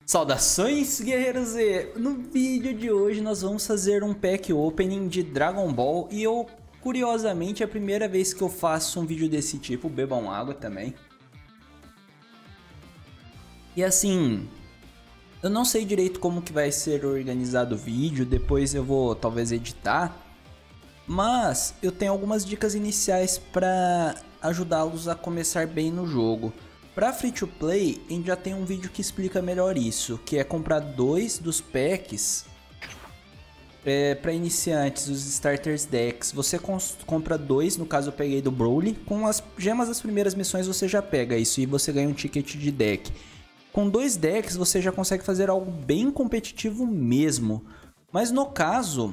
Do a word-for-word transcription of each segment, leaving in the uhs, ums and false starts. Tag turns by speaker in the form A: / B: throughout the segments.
A: Saudações, guerreiros Z! No vídeo de hoje nós vamos fazer um pack opening de Dragon Ball e eu, curiosamente, é a primeira vez que eu faço um vídeo desse tipo, bebam água também. E assim, eu não sei direito como que vai ser organizado o vídeo, depois eu vou talvez editar, mas eu tenho algumas dicas iniciais para ajudá-los a começar bem no jogo. Para free to play, a gente já tem um vídeo que explica melhor isso, que é comprar dois dos packs é, para iniciantes, os starters decks. Você compra dois, no caso eu peguei do Broly, com as gemas das primeiras missões você já pega isso e você ganha um ticket de deck. Com dois decks você já consegue fazer algo bem competitivo mesmo, mas no caso,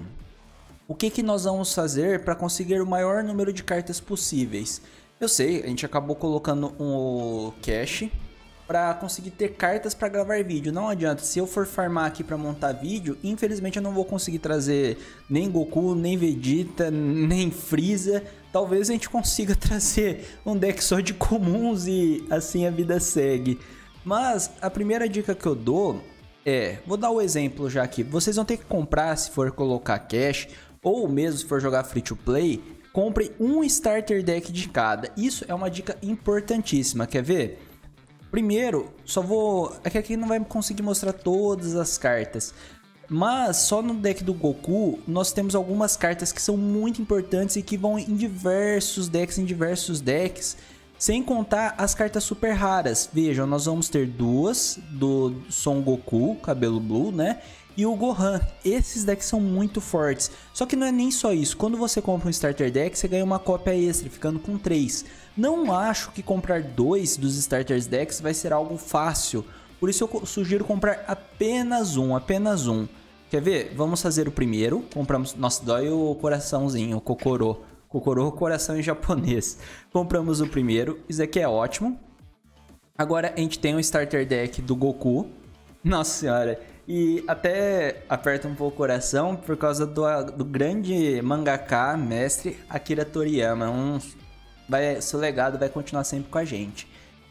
A: o que, que nós vamos fazer para conseguir o maior número de cartas possíveis? Eu sei, a gente acabou colocando um cache para conseguir ter cartas para gravar vídeo. Não adianta, se eu for farmar aqui para montar vídeo, infelizmente eu não vou conseguir trazer nem Goku, nem Vegeta, nem Freeza. Talvez a gente consiga trazer um deck só de comuns e assim a vida segue. Mas a primeira dica que eu dou é, vou dar o exemplo já aqui. Vocês vão ter que comprar, se for colocar cache, ou mesmo se for jogar free to play, compre um starter deck de cada. Isso é uma dica importantíssima, quer ver? Primeiro, só vou... É que aqui não vai conseguir mostrar todas as cartas, mas só no deck do Goku nós temos algumas cartas que são muito importantes e que vão em diversos decks, em diversos decks, sem contar as cartas super raras. Vejam, nós vamos ter duas do Son Goku, cabelo blue, né? E o Gohan. Esses decks são muito fortes. Só que não é nem só isso. Quando você compra um starter deck, você ganha uma cópia extra, ficando com três. Não acho que comprar dois dos starters decks vai ser algo fácil. Por isso eu sugiro comprar apenas um, apenas um. Quer ver? Vamos fazer o primeiro. Compramos... Nossa, dói o coraçãozinho, o Kokoro. Kokoro, coração em japonês. Compramos o primeiro. Isso aqui é ótimo. Agora a gente tem um starter deck do Goku. Nossa senhora. E até aperta um pouco o coração por causa do, do grande mangaka, mestre Akira Toriyama. Um, vai, seu legado vai continuar sempre com a gente.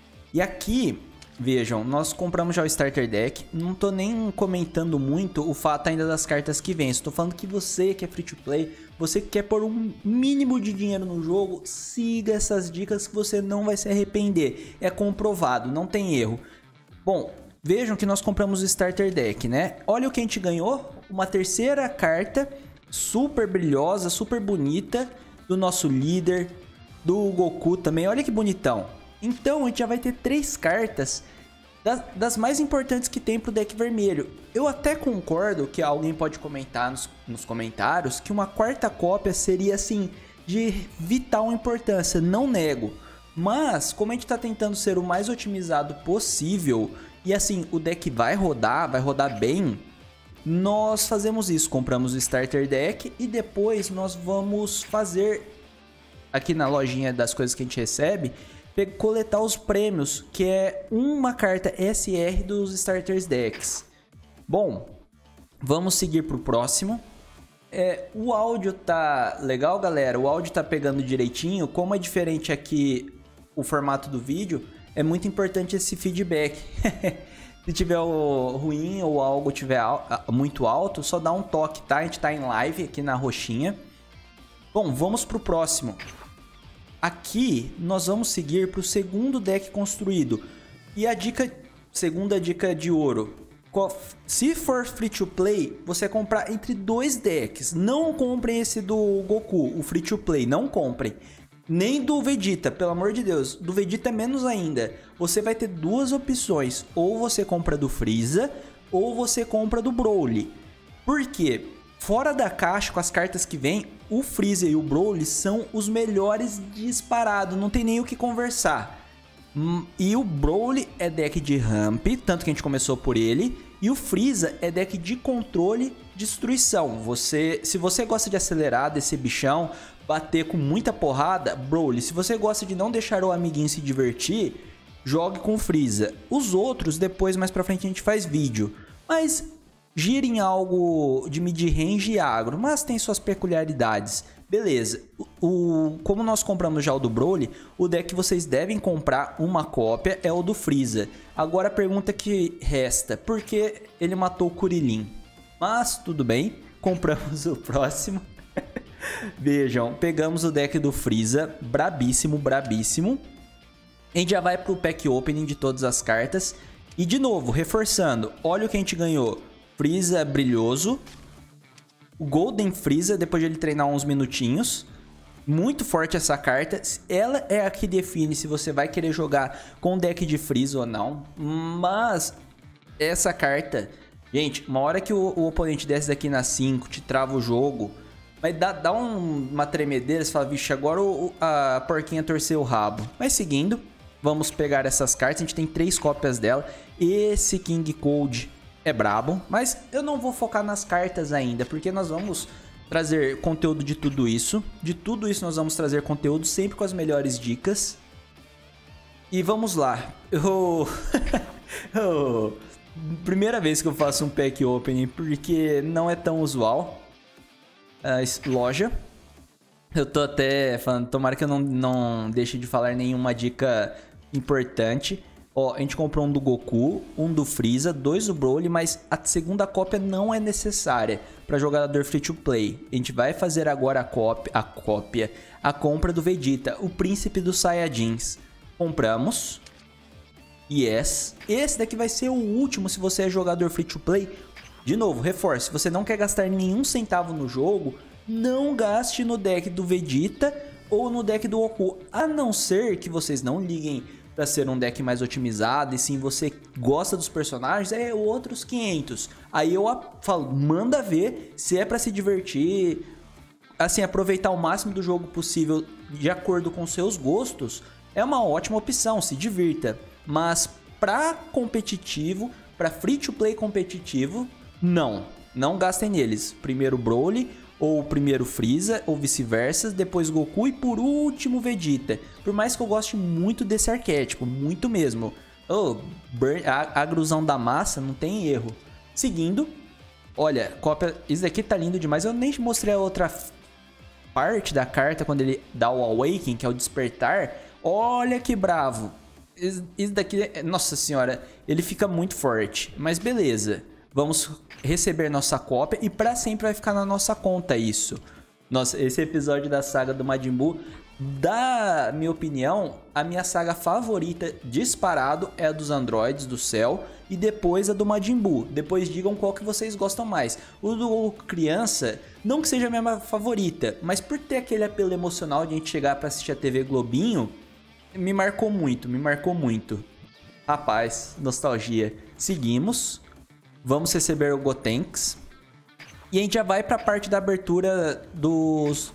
A: E aqui, vejam, nós compramos já o starter deck. Não tô nem comentando muito o fato ainda das cartas que vem. Estou falando que você que é free to play, você que quer pôr um mínimo de dinheiro no jogo, siga essas dicas que você não vai se arrepender. É comprovado, não tem erro. Bom, vejam que nós compramos o starter deck, né? Olha o que a gente ganhou, uma terceira carta super brilhosa, super bonita, do nosso líder, do Goku também. Olha que bonitão. Então a gente já vai ter três cartas das, das mais importantes que tem pro deck vermelho. Eu até concordo que alguém pode comentar nos, nos comentários que uma quarta cópia seria assim de vital importância, não nego. Mas como a gente tá tentando ser o mais otimizado possível, e assim, o deck vai rodar, vai rodar bem, nós fazemos isso, compramos o starter deck e depois nós vamos fazer, aqui na lojinha das coisas que a gente recebe, coletar os prêmios, que é uma carta S R dos starters decks. Bom, vamos seguir pro próximo. É, o áudio tá legal, galera, o áudio tá pegando direitinho. Como é diferente aqui o formato do vídeo, é muito importante esse feedback. Se tiver o ruim ou algo tiver al muito alto, só dá um toque, tá? A gente tá em live aqui na roxinha. Bom, vamos pro próximo. Aqui nós vamos seguir pro segundo deck construído. E a dica, segunda dica de ouro. Se for free to play, você comprar entre dois decks. Não comprem esse do Goku, o free to play, não comprem. Nem do Vegeta, pelo amor de Deus. Do Vegeta é menos ainda. Você vai ter duas opções. Ou você compra do Freeza, ou você compra do Broly. Por quê? Fora da caixa, com as cartas que vem, o Freeza e o Broly são os melhores disparado. Não tem nem o que conversar. E o Broly é deck de ramp, tanto que a gente começou por ele. E o Freeza é deck de controle, destruição. Você, se você gosta de acelerar desse bichão, bater com muita porrada, Broly. Se você gosta de não deixar o amiguinho se divertir, jogue com o Freeza. Os outros, depois, mais pra frente, a gente faz vídeo. Mas gira em algo de mid-range e agro, mas tem suas peculiaridades. Beleza, o, o, como nós compramos já o do Broly, o deck que vocês devem comprar uma cópia é o do Freeza. Agora a pergunta que resta, por que ele matou o Kuririn? Mas tudo bem, compramos o próximo. Vejam, pegamos o deck do Freeza, brabíssimo, brabíssimo. A gente já vai pro pack opening de todas as cartas. E de novo, reforçando, olha o que a gente ganhou. Freeza brilhoso. O Golden Freeza, depois de ele treinar uns minutinhos. Muito forte essa carta. Ela é a que define se você vai querer jogar com deck de Freeza ou não. Mas essa carta... Gente, uma hora que o, o oponente desce daqui na cinco, te trava o jogo... Mas dá, dá um, uma tremedeira, você fala, vixe, agora o, a porquinha torceu o rabo. Mas seguindo, vamos pegar essas cartas, a gente tem três cópias dela. Esse King Cold é brabo, mas eu não vou focar nas cartas ainda, porque nós vamos trazer conteúdo de tudo isso. De tudo isso nós vamos trazer conteúdo, sempre com as melhores dicas. E vamos lá. Eu... eu... Primeira vez que eu faço um pack opening, porque não é tão usual. Uh, loja. Eu tô até falando, tomara que eu não, não deixe de falar nenhuma dica importante. Ó, a gente comprou um do Goku, um do Freeza, dois do Broly, mas a segunda cópia não é necessária para jogador free to play. A gente vai fazer agora a cópia, a cópia, a compra do Vegeta, o príncipe dos Saiyajins. Compramos. Yes. Esse daqui vai ser o último se você é jogador free to play. De novo, reforço, se você não quer gastar nenhum centavo no jogo, não gaste no deck do Vegeta ou no deck do Goku. A não ser que vocês não liguem para ser um deck mais otimizado e sim você gosta dos personagens, é outros quinhentos. Aí eu falo, manda ver se é para se divertir, assim, aproveitar o máximo do jogo possível de acordo com seus gostos, é uma ótima opção, se divirta. Mas para competitivo, para free to play competitivo, não, não gastem neles. Primeiro Broly, ou primeiro Freeza, ou vice-versa, depois Goku e por último Vegeta. Por mais que eu goste muito desse arquétipo, muito mesmo. Oh, a, a agrusão da massa, não tem erro. Seguindo, olha, cópia, isso daqui tá lindo demais. Eu nem mostrei a outra parte da carta quando ele dá o Awakening, que é o despertar. Olha que bravo. Isso daqui, nossa senhora, ele fica muito forte, mas beleza. Vamos receber nossa cópia e para sempre vai ficar na nossa conta isso. Nossa, esse episódio da saga do Majin Buu, da minha opinião, a minha saga favorita disparado é a dos androides do céu e depois a do Majin Buu. Depois digam qual que vocês gostam mais. O do criança, não que seja a minha favorita, mas por ter aquele apelo emocional de a gente chegar para assistir a T V Globinho, me marcou muito, me marcou muito. Rapaz, nostalgia. Seguimos. Vamos receber o Gotenks. E a gente já vai para a parte da abertura dos,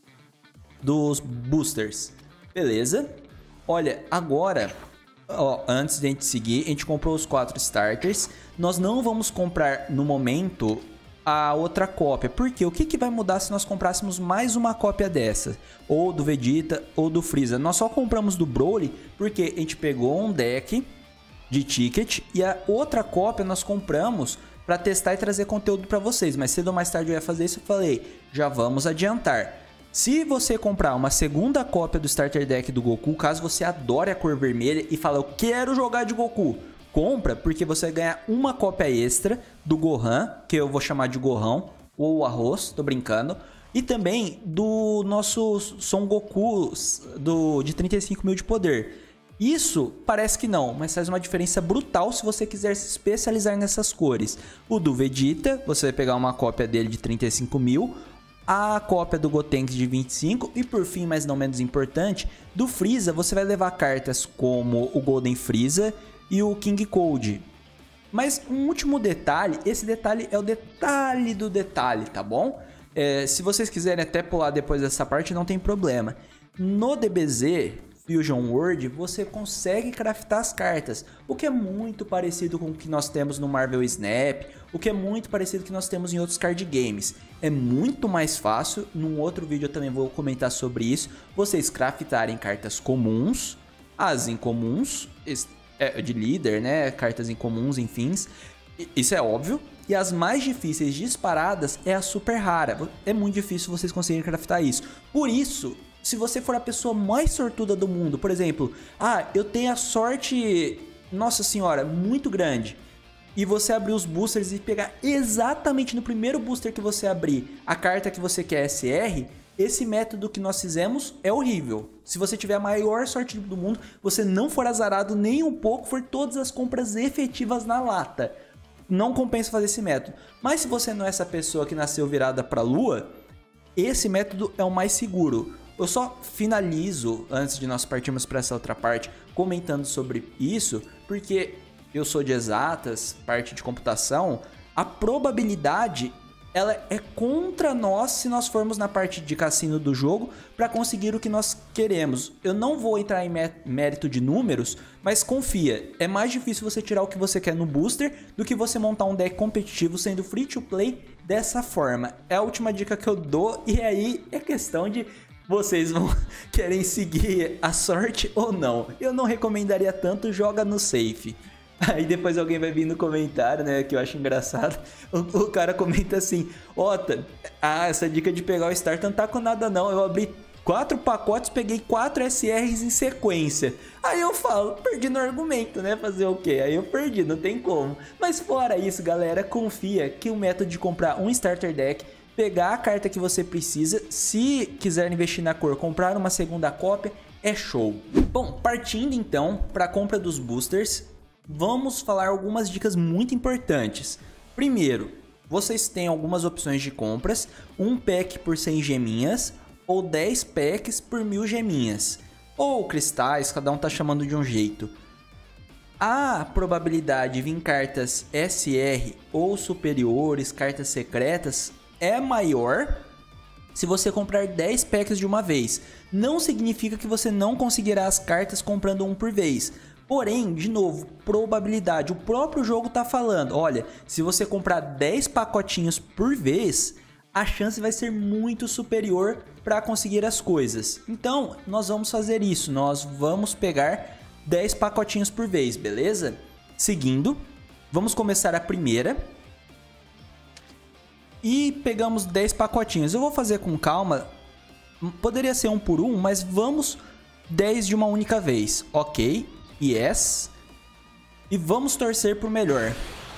A: dos boosters. Beleza. Olha, agora, ó, antes de a gente seguir, a gente comprou os quatro starters. Nós não vamos comprar no momento a outra cópia. Porque o que, que vai mudar se nós comprássemos mais uma cópia dessa? Ou do Vegeta ou do Freeza. Nós só compramos do Broly porque a gente pegou um deck de ticket e a outra cópia nós compramos para testar e trazer conteúdo para vocês, mas cedo ou mais tarde eu ia fazer isso. Eu falei, já vamos adiantar. Se você comprar uma segunda cópia do starter deck do Goku, caso você adore a cor vermelha e fala, eu quero jogar de Goku, compra, porque você vai ganhar uma cópia extra do Gohan, que eu vou chamar de Gohão ou Arroz, tô brincando, e também do nosso Son Goku do, de trinta e cinco mil de poder. Isso parece que não, mas faz uma diferença brutal se você quiser se especializar nessas cores. O do Vegeta, você vai pegar uma cópia dele de trinta e cinco mil, a cópia do Gotenks de vinte e cinco e por fim, mas não menos importante, do Freeza você vai levar cartas como o Golden Freeza e o King Cold. Mas um último detalhe, esse detalhe é o detalhe do detalhe, tá bom? É, se vocês quiserem até pular depois dessa parte, não tem problema. No D B Z Fusion World, você consegue craftar as cartas, o que é muito parecido com o que nós temos no Marvel Snap, o que é muito parecido com o que nós temos em outros card games. É muito mais fácil, num outro vídeo eu também vou comentar sobre isso, vocês craftarem cartas comuns, as incomuns, de líder, né, cartas incomuns, enfim, isso é óbvio. E as mais difíceis disparadas é a super rara, é muito difícil vocês conseguirem craftar isso. Por isso, se você for a pessoa mais sortuda do mundo, por exemplo, ah, eu tenho a sorte nossa senhora, muito grande, e você abrir os boosters e pegar exatamente no primeiro booster que você abrir a carta que você quer S R, esse método que nós fizemos é horrível. Se você tiver a maior sorte do mundo, você não for azarado nem um pouco, for todas as compras efetivas na lata, não compensa fazer esse método. Mas se você não é essa pessoa que nasceu virada para a lua, esse método é o mais seguro. Eu só finalizo, antes de nós partirmos para essa outra parte, comentando sobre isso, porque eu sou de exatas, parte de computação, a probabilidade ela é contra nós se nós formos na parte de cassino do jogo para conseguir o que nós queremos. Eu não vou entrar em mérito de números, mas confia, é mais difícil você tirar o que você quer no booster do que você montar um deck competitivo sendo free to play dessa forma. É a última dica que eu dou e aí é questão de vocês vão querem seguir a sorte ou não. Eu não recomendaria tanto, joga no safe. Aí depois alguém vai vir no comentário, né, que eu acho engraçado, o, o cara comenta assim: Ota, ah, essa dica de pegar o Starter não tá com nada não, eu abri quatro pacotes, peguei quatro S Rs em sequência. Aí eu falo, perdi no argumento, né, fazer o quê? Aí eu perdi, não tem como. Mas fora isso, galera, confia que o método de comprar um Starter Deck, pegar a carta que você precisa, se quiser investir na cor, comprar uma segunda cópia, é show. Bom, partindo então para a compra dos boosters, vamos falar algumas dicas muito importantes. Primeiro, vocês têm algumas opções de compras, um pack por cem geminhas ou dez packs por mil geminhas, ou cristais, cada um tá chamando de um jeito. A probabilidade de vir cartas S R ou superiores, cartas secretas, é maior se você comprar dez packs de uma vez. Não significa que você não conseguirá as cartas comprando um por vez. Porém, de novo, probabilidade, o próprio jogo tá falando, olha, se você comprar dez pacotinhos por vez, a chance vai ser muito superior para conseguir as coisas. Então, nós vamos fazer isso, nós vamos pegar dez pacotinhos por vez, beleza? Seguindo, vamos começar a primeira. E pegamos dez pacotinhos, eu vou fazer com calma, poderia ser um por um, mas vamos dez de uma única vez, ok? Yes. E vamos torcer pro melhor.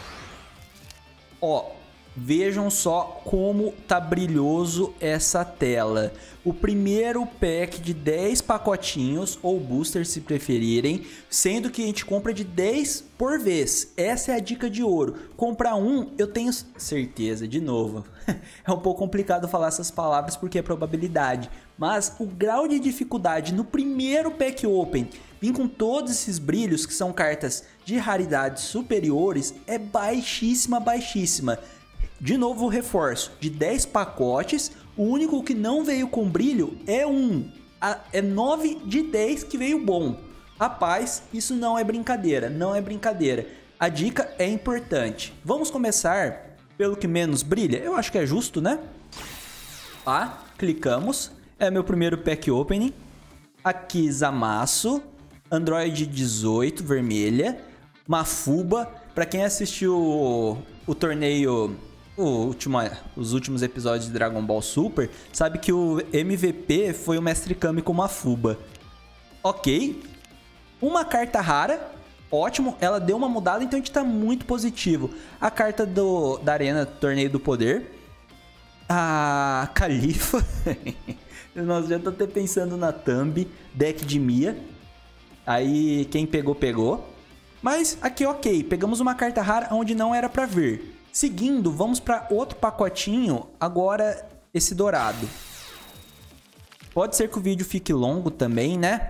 A: Ó, vejam só como tá brilhoso essa tela. O primeiro pack de dez pacotinhos, ou booster se preferirem, sendo que a gente compra de dez por vez. Essa é a dica de ouro. Comprar um, eu tenho certeza, de novo. É um pouco complicado falar essas palavras porque é probabilidade. Mas o grau de dificuldade no primeiro pack open, vir com todos esses brilhos, que são cartas de raridades superiores, é baixíssima, baixíssima. De novo, reforço, de dez pacotes, o único que não veio com brilho é um. É nove de dez que veio bom. Rapaz, isso não é brincadeira, não é brincadeira. A dica é importante. Vamos começar pelo que menos brilha? Eu acho que é justo, né? Ah, clicamos. É meu primeiro pack opening. Aqui, Zamasu. Android dezoito, vermelha. Mafuba. Pra quem assistiu o, o torneio... O último, os últimos episódios de Dragon Ball Super, sabe que o M V P foi o Mestre Kami com Mafuba. Ok. Uma carta rara. Ótimo. Ela deu uma mudada, então a gente tá muito positivo. A carta do, da Arena Torneio do Poder. A Califa. Nós já tô até pensando na thumb. Deck de Mia. Aí quem pegou, pegou. Mas aqui ok. Pegamos uma carta rara onde não era pra vir. Seguindo, vamos para outro pacotinho, agora esse dourado. Pode ser que o vídeo fique longo também, né?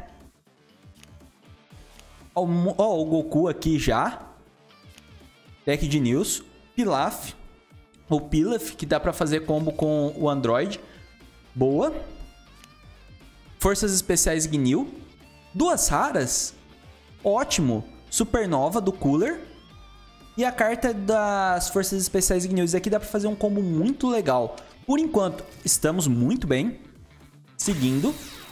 A: Ó, ó o Goku aqui já. Deck de News. Pilaf. Ou Pilaf, que dá para fazer combo com o Android. Boa. Forças especiais Gnil. Duas raras. Ótimo. Supernova do Cooler. E a carta das Forças Especiais Gnills aqui dá pra fazer um combo muito legal. Por enquanto, estamos muito bem. Seguindo.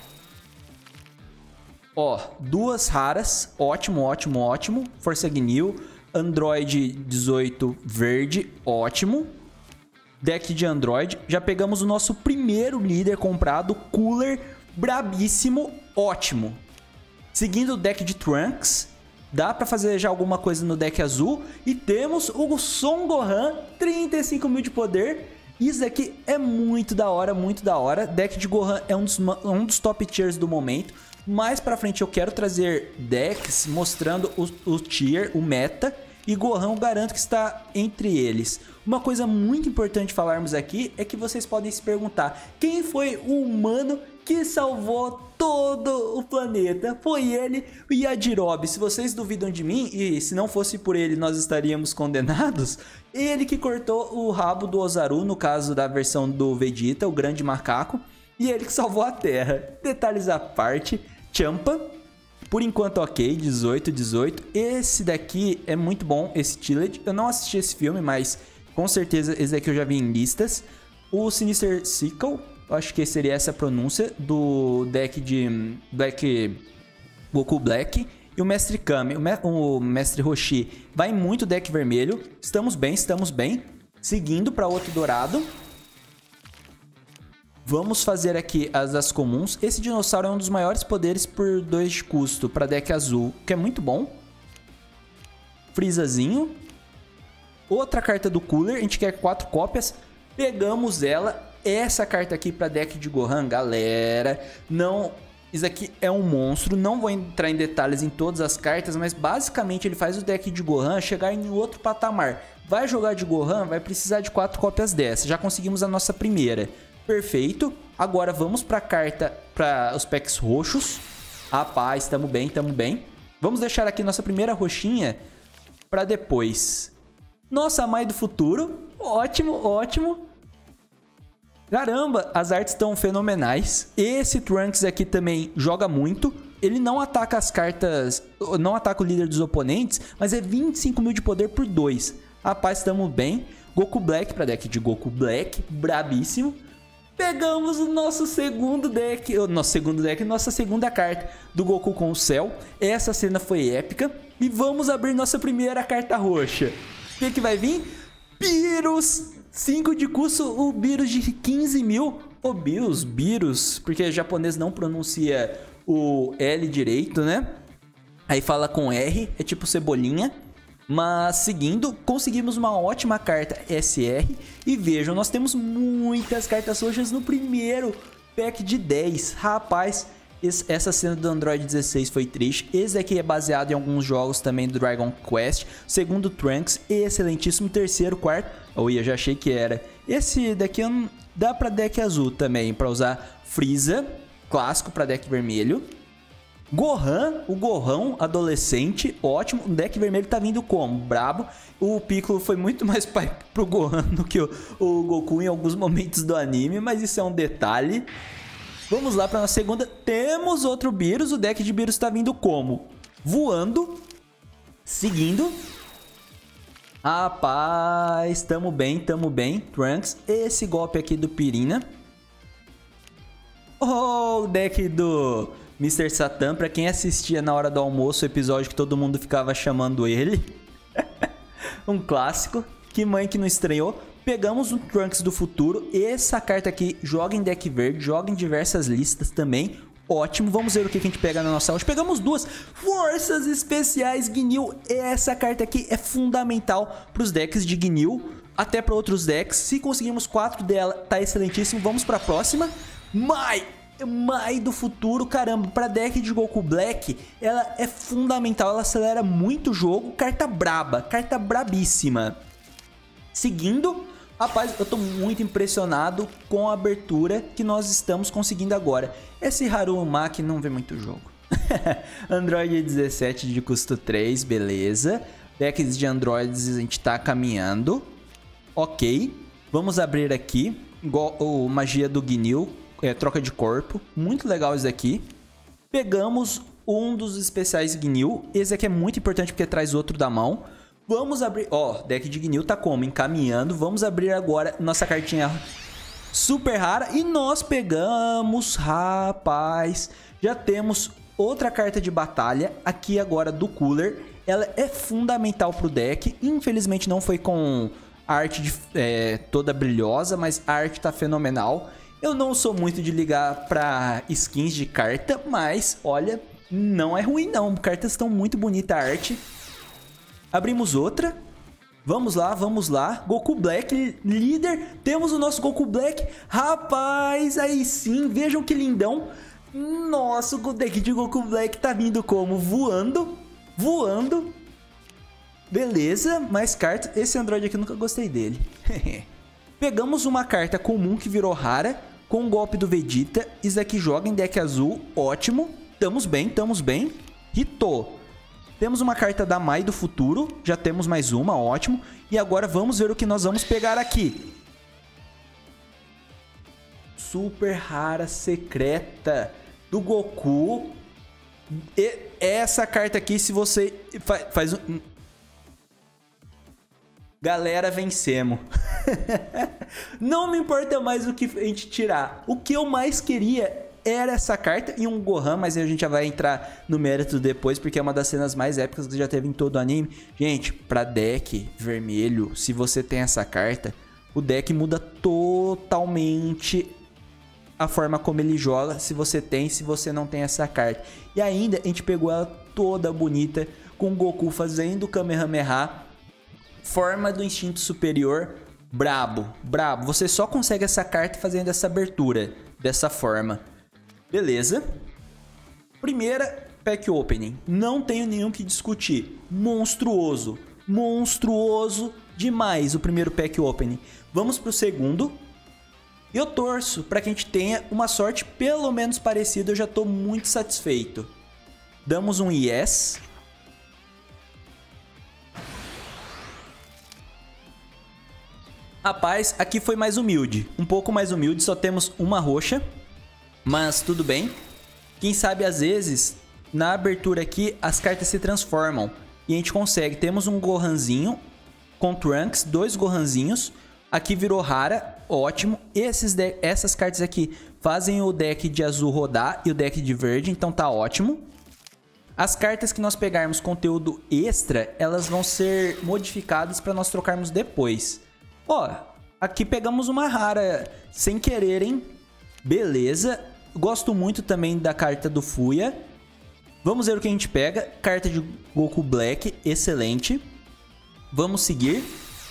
A: Ó, duas raras. Ótimo, ótimo, ótimo. Força Gnil. Android dezoito verde. Ótimo. Deck de Android. Já pegamos o nosso primeiro líder comprado. Cooler. Brabíssimo. Ótimo. Seguindo o deck de Trunks. Dá pra fazer já alguma coisa no deck azul. E temos o Son Gohan, trinta e cinco mil de poder. Isso aqui é muito da hora, muito da hora. Deck de Gohan é um dos, um dos top tiers do momento. Mais pra frente eu quero trazer decks mostrando o, o tier, o meta. E Gohan eu garanto que está entre eles. Uma coisa muito importante falarmos aqui é que vocês podem se perguntar: quem foi o humano que salvou todo o planeta? Foi ele, o Yajirobe. Se vocês duvidam de mim, e se não fosse por ele nós estaríamos condenados, ele que cortou o rabo do Ozaru, no caso da versão do Vegeta, o grande macaco, e ele que salvou a Terra. Detalhes à parte, Champa. Por enquanto, ok, dezoito, dezoito. Esse daqui é muito bom, esse Tillage. Eu não assisti esse filme, mas com certeza esse daqui eu já vi em listas. O Sinister Sickle, acho que seria essa a pronúncia, do deck de Black Goku Black. E o Mestre Kami, o, Me o Mestre Roshi, vai em muito deck vermelho. Estamos bem, estamos bem. Seguindo para outro dourado. Vamos fazer aqui as das comuns. Esse dinossauro é um dos maiores poderes por dois de custo para deck azul, que é muito bom. Freezazinho. Outra carta do Cooler, a gente quer quatro cópias. Pegamos ela. Essa carta aqui para deck de Gohan, galera. Não, isso aqui é um monstro. Não vou entrar em detalhes em todas as cartas, mas basicamente ele faz o deck de Gohan chegar em outro patamar. Vai jogar de Gohan, vai precisar de quatro cópias dessa. Já conseguimos a nossa primeira. Perfeito. Agora vamos para a carta, para os packs roxos. Rapaz, estamos bem, estamos bem. Vamos deixar aqui nossa primeira roxinha para depois. Nossa mãe do futuro. Ótimo, ótimo. Caramba, as artes estão fenomenais. Esse Trunks aqui também joga muito. Ele não ataca as cartas, não ataca o líder dos oponentes, mas é vinte e cinco mil de poder por dois. Rapaz, estamos bem. Goku Black para deck de Goku Black, brabíssimo. Pegamos o nosso segundo deck, o nosso segundo deck, nossa segunda carta do Goku com o Cell. Essa cena foi épica. E vamos abrir nossa primeira carta roxa. O que, que vai vir? Beerus, cinco de custo, o Beerus de quinze mil. O Beerus, Beerus, porque japonês não pronuncia o L direito, né? Aí fala com R, é tipo cebolinha. Mas seguindo, conseguimos uma ótima carta S R. E vejam, nós temos muitas cartas roxas no primeiro pack de dez. Rapaz, esse, essa cena do Android dezesseis foi triste. Esse aqui é baseado em alguns jogos também do Dragon Quest. Segundo, Trunks, excelentíssimo. Terceiro, quarto, oh, eu já achei que era. Esse daqui dá pra deck azul também, pra usar Freeza, clássico pra deck vermelho. Gohan, o Gohan adolescente, ótimo. O deck vermelho tá vindo como? Brabo. O Piccolo foi muito mais pai pro Gohan do que o, o Goku em alguns momentos do anime, mas isso é um detalhe. Vamos lá para nossa segunda. Temos outro Beerus. O deck de Beerus tá vindo como? Voando. Seguindo. Rapaz, tamo bem, tamo bem. Trunks, esse golpe aqui do Pirina. Oh, o deck do mister Satan, pra quem assistia na hora do almoço, o episódio que todo mundo ficava chamando ele. Um clássico. Que mãe que não estranhou. Pegamos o Trunks do futuro. Essa carta aqui joga em deck verde, joga em diversas listas também. Ótimo, vamos ver o que a gente pega na nossa hoje. Pegamos duas Forças Especiais Ginyu. Essa carta aqui é fundamental para os decks de Ginyu, até para outros decks. Se conseguirmos quatro dela, tá excelentíssimo. Vamos para a próxima. Mai! Mai do futuro, caramba, para deck de Goku Black, ela é fundamental, ela acelera muito o jogo. Carta braba, carta brabíssima. Seguindo, rapaz, eu tô muito impressionado com a abertura que nós estamos conseguindo agora. Esse Harumaki não vê muito jogo. Android dezessete de custo três, beleza. Decks de Androids a gente tá caminhando. Ok, vamos abrir aqui. Igual o magia do Ginyu. É, troca de corpo, muito legal isso aqui. Pegamos um dos especiais Ginyu. Esse aqui é muito importante porque traz outro da mão. Vamos abrir, ó, oh, deck de Ginyu tá como? Encaminhando. Vamos abrir agora nossa cartinha super rara. E nós pegamos, rapaz, já temos outra carta de batalha aqui agora do Cooler. Ela é fundamental pro deck. Infelizmente não foi com a arte de, é, toda brilhosa, mas a arte tá fenomenal. Eu não sou muito de ligar pra skins de carta, mas, olha, Não é ruim, não. Cartas estão muito bonita a arte. Abrimos outra. Vamos lá, vamos lá. Goku Black, líder. Temos o nosso Goku Black. Rapaz, aí sim. Vejam que lindão. Nossa, o deck de Goku Black tá vindo como? Voando. Voando. Beleza, mais cartas. Esse Android aqui eu nunca gostei dele. Pegamos uma carta comum que virou rara. Com o golpe do Vegeta. Isso aqui joga em deck azul. Ótimo. Tamo bem, tamo bem. Hitou. Temos uma carta da Mai do futuro. Já temos mais uma, ótimo. E agora vamos ver o que nós vamos pegar aqui. Super rara secreta do Goku. E essa carta aqui, se você fa faz um... Galera, vencemos. Não me importa mais o que a gente tirar. O que eu mais queria era essa carta e um Gohan, mas a gente já vai entrar no mérito depois, porque é uma das cenas mais épicas que já teve em todo o anime. Gente, pra deck vermelho, se você tem essa carta, o deck muda totalmente a forma como ele joga, se você tem, se você não tem essa carta. E ainda a gente pegou ela toda bonita, com o Goku fazendo o Kamehameha, forma do instinto superior, brabo, brabo. Você só consegue essa carta fazendo essa abertura, dessa forma. Beleza. Primeira pack opening. Não tenho nenhum que discutir. Monstruoso. Monstruoso demais o primeiro pack opening. Vamos pro segundo. Eu torço para que a gente tenha uma sorte pelo menos parecida. Eu já tô muito satisfeito. Damos um yes. Rapaz, aqui foi mais humilde. Um pouco mais humilde. Só temos uma roxa. Mas tudo bem. Quem sabe às vezes, na abertura aqui, as cartas se transformam. E a gente consegue. Temos um Gohanzinho com Trunks, dois Gohanzinhos. Aqui virou rara, ótimo. Esses essas cartas aqui fazem o deck de azul rodar e o deck de verde, então tá ótimo. As cartas que nós pegarmos conteúdo extra, elas vão ser modificadas para nós trocarmos depois. Ó, aqui pegamos uma rara sem querer, hein? Beleza. Gosto muito também da carta do Fuya. Vamos ver o que a gente pega. Carta de Goku Black, excelente. Vamos seguir.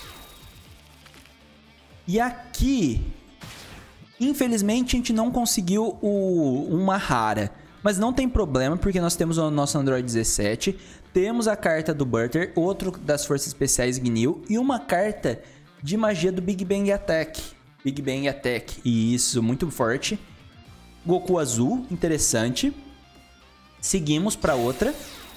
A: E aqui, infelizmente, a gente não conseguiu o, uma rara. Mas não tem problema, porque nós temos o nosso Android dezessete. Temos a carta do Butter, outro das Forças Especiais Ginyu. E uma carta de magia do Big Bang Attack. Big Bang Attack. Isso, muito forte. Goku azul, interessante. Seguimos para outra.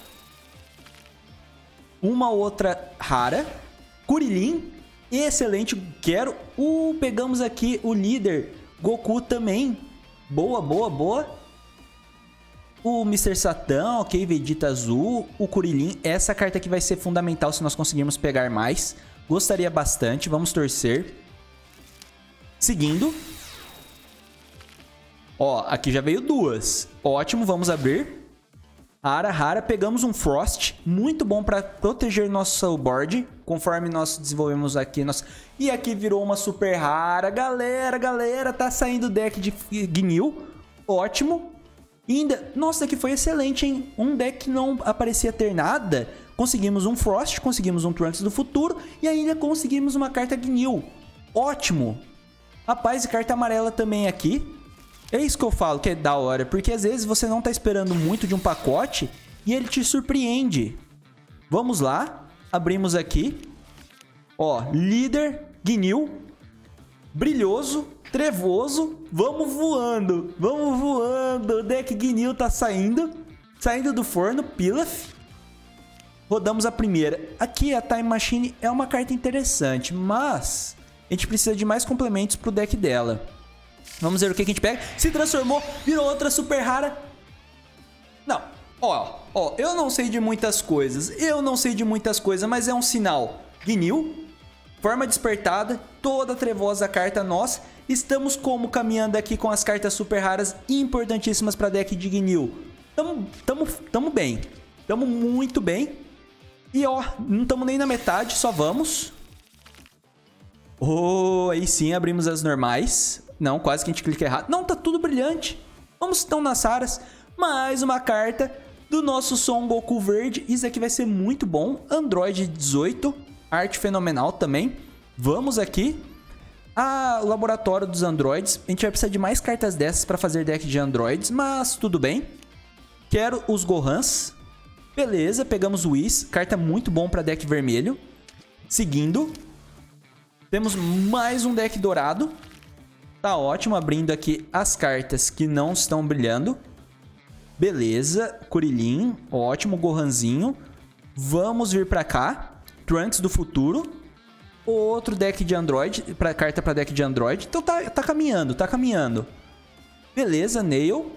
A: Uma outra rara. Kuririn, excelente. Quero. Uh, pegamos aqui o líder. Goku também. Boa, boa, boa. O mister Satan, ok. Vegeta azul. O Kuririn. Essa carta aqui vai ser fundamental se nós conseguirmos pegar mais. Gostaria bastante. Vamos torcer. Seguindo. Ó, aqui já veio duas. Ótimo, vamos abrir. Rara, rara. Pegamos um Frost. Muito bom para proteger nosso board. Conforme nós desenvolvemos aqui. Nosso... E aqui virou uma super rara. Galera, galera. Tá saindo o deck de Ginyu. Ótimo. E ainda... Nossa, aqui foi excelente, hein? Um deck que não aparecia ter nada. Conseguimos um Frost. Conseguimos um Trunks do futuro. E ainda conseguimos uma carta Ginyu. Ótimo. Rapaz, e carta amarela também aqui. É isso que eu falo que é da hora, porque às vezes você não tá esperando muito de um pacote e ele te surpreende. Vamos lá, abrimos aqui. Ó, líder, Ginyu, brilhoso, trevoso, vamos voando, vamos voando. O deck Ginyu tá saindo, saindo do forno, Pilaf. Rodamos a primeira. Aqui a Time Machine é uma carta interessante, mas a gente precisa de mais complementos pro deck dela. Vamos ver o que a gente pega. Se transformou, virou outra super rara. Não, ó, ó, eu não sei de muitas coisas. Eu não sei de muitas coisas, mas é um sinal. Ginyu, forma despertada, toda trevosa a carta nossa. Estamos como caminhando aqui com as cartas super raras importantíssimas para deck de Ginyu. Tamo, tamo, tamo bem. Tamo muito bem. E ó, não estamos nem na metade, só vamos. Oh, aí sim abrimos as normais. Não, quase que a gente clica errado. Não, tá tudo brilhante. Vamos então nas raras. Mais uma carta. do nosso Son Goku verde. Isso aqui vai ser muito bom. Android dezoito, arte fenomenal também. Vamos aqui. Ah, o laboratório dos androids. A gente vai precisar de mais cartas dessas para fazer deck de androids, mas tudo bem. Quero os Gohans. Beleza, pegamos o Whis. Carta muito bom para deck vermelho. Seguindo. Temos mais um deck dourado. Tá ótimo, abrindo aqui as cartas que não estão brilhando. Beleza, Kuririn, ótimo, Gohanzinho. Vamos vir pra cá. Trunks do futuro. Outro deck de Android, pra, carta pra deck de Android. Então tá, tá caminhando, tá caminhando. Beleza, Nail.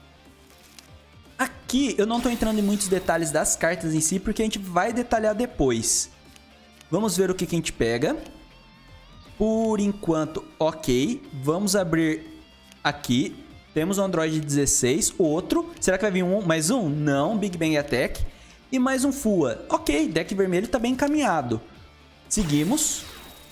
A: Aqui eu não tô entrando em muitos detalhes das cartas em si, porque a gente vai detalhar depois. Vamos ver o que, que a gente pega. Por enquanto, ok. Vamos abrir aqui. Temos o Android dezesseis, outro. Será que vai vir um, mais um? Não, Big Bang Attack. E mais um Fua. Ok, deck vermelho tá bem encaminhado. Seguimos.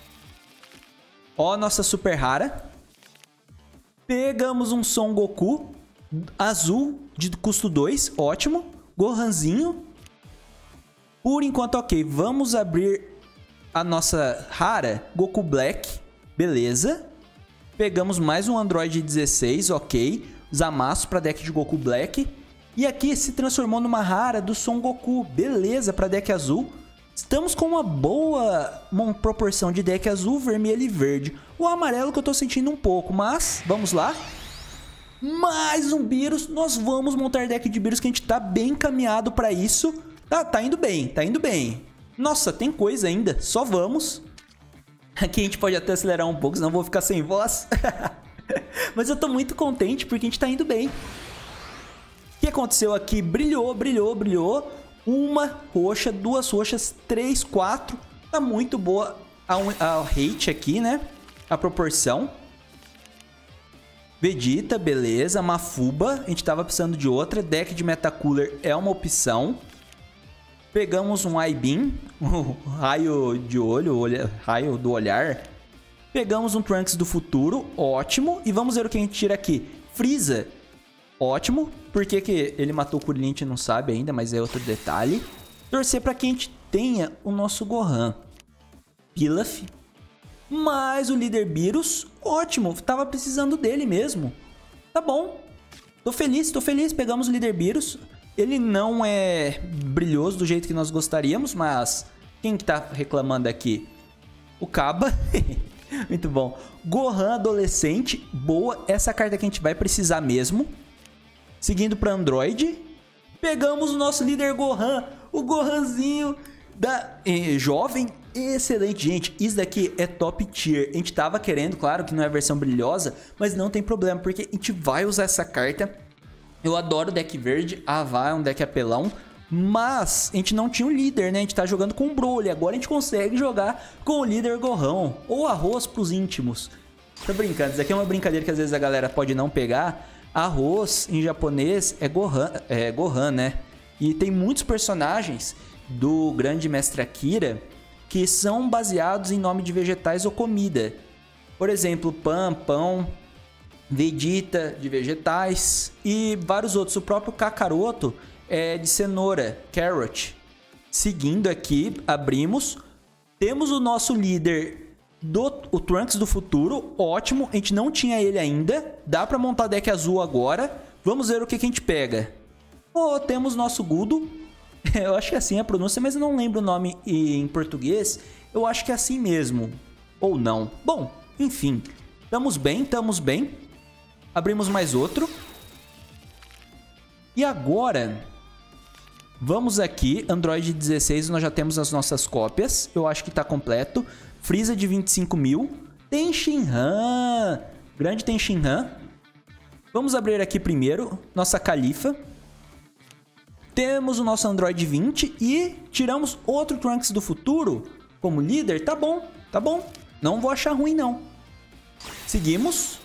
A: Ó, nossa super rara. Pegamos um Son Goku azul de custo dois, ótimo. Gohanzinho. Por enquanto, ok. Vamos abrir a nossa rara, Goku Black. Beleza. Pegamos mais um Android dezesseis, ok. Zamasu para deck de Goku Black. E aqui se transformou numa rara do Son Goku. Beleza, para deck azul. Estamos com uma boa uma proporção de deck azul, vermelho e verde. O amarelo que eu tô sentindo um pouco, mas vamos lá. Mais um Beerus. Nós vamos montar deck de Beerus que a gente tá bem encaminhado para isso. Tá, tá indo bem, tá indo bem. Nossa, tem coisa ainda. Só vamos. Aqui a gente pode até acelerar um pouco, senão eu vou ficar sem voz. Mas eu tô muito contente porque a gente tá indo bem. O que aconteceu aqui? Brilhou, brilhou, brilhou. Uma roxa, duas roxas, três, quatro. Tá muito boa a, a rate aqui, né? A proporção. Vegeta, beleza. Mafuba, a gente tava precisando de outra. Deck de Metacooler é uma opção. Pegamos um Aibin, um raio de olho, olho, raio do olhar. Pegamos um Trunks do futuro, ótimo. E vamos ver o que a gente tira aqui. Freeza, ótimo. Por que que ele matou o Kuririn, a gente não sabe ainda, mas é outro detalhe. Torcer para que a gente tenha o nosso Gohan. Pilaf. Mais o líder Beerus, ótimo. Tava precisando dele mesmo. Tá bom. Tô feliz, tô feliz. Pegamos o líder Beerus. Ele não é brilhoso do jeito que nós gostaríamos, mas quem que tá reclamando aqui? O Kaba. Muito bom. Gohan adolescente, boa. Essa carta que a gente vai precisar mesmo. Seguindo para Android. Pegamos o nosso líder Gohan. O Gohanzinho da eh, jovem. Excelente, gente. Isso daqui é top tier. A gente tava querendo, claro que não é a versão brilhosa, mas não tem problema, porque a gente vai usar essa carta. Eu adoro o deck verde, a Ava é um deck apelão, mas a gente não tinha um líder, né? A gente tá jogando com o Broly, agora a gente consegue jogar com o líder Gohan, ou arroz pros íntimos. Tô brincando, isso aqui é uma brincadeira que às vezes a galera pode não pegar. Arroz, em japonês, é Gohan, é Gohan, né? E tem muitos personagens do grande mestre Akira que são baseados em nome de vegetais ou comida. Por exemplo, Pan, pão... Vegeta de vegetais e vários outros. O próprio Kakaroto é de cenoura, carrot. Seguindo aqui, abrimos. Temos o nosso líder, do, o Trunks do futuro. Ótimo, a gente não tinha ele ainda. Dá pra montar deck azul agora. Vamos ver o que, que a gente pega. Oh, temos nosso Gudo. Eu acho que é assim a pronúncia, mas eu não lembro o nome em português. Eu acho que é assim mesmo. Ou não. Bom, enfim. Estamos bem, estamos bem. Abrimos mais outro. E agora, vamos aqui, Android dezesseis, nós já temos as nossas cópias. Eu acho que está completo. Freeza de vinte e cinco mil. Tem Shinhan. Grande tem Shinhan. Vamos abrir aqui primeiro, nossa Califa. Temos o nosso Android vinte e tiramos outro Trunks do futuro como líder. Tá bom, tá bom. Não vou achar ruim, não. Seguimos.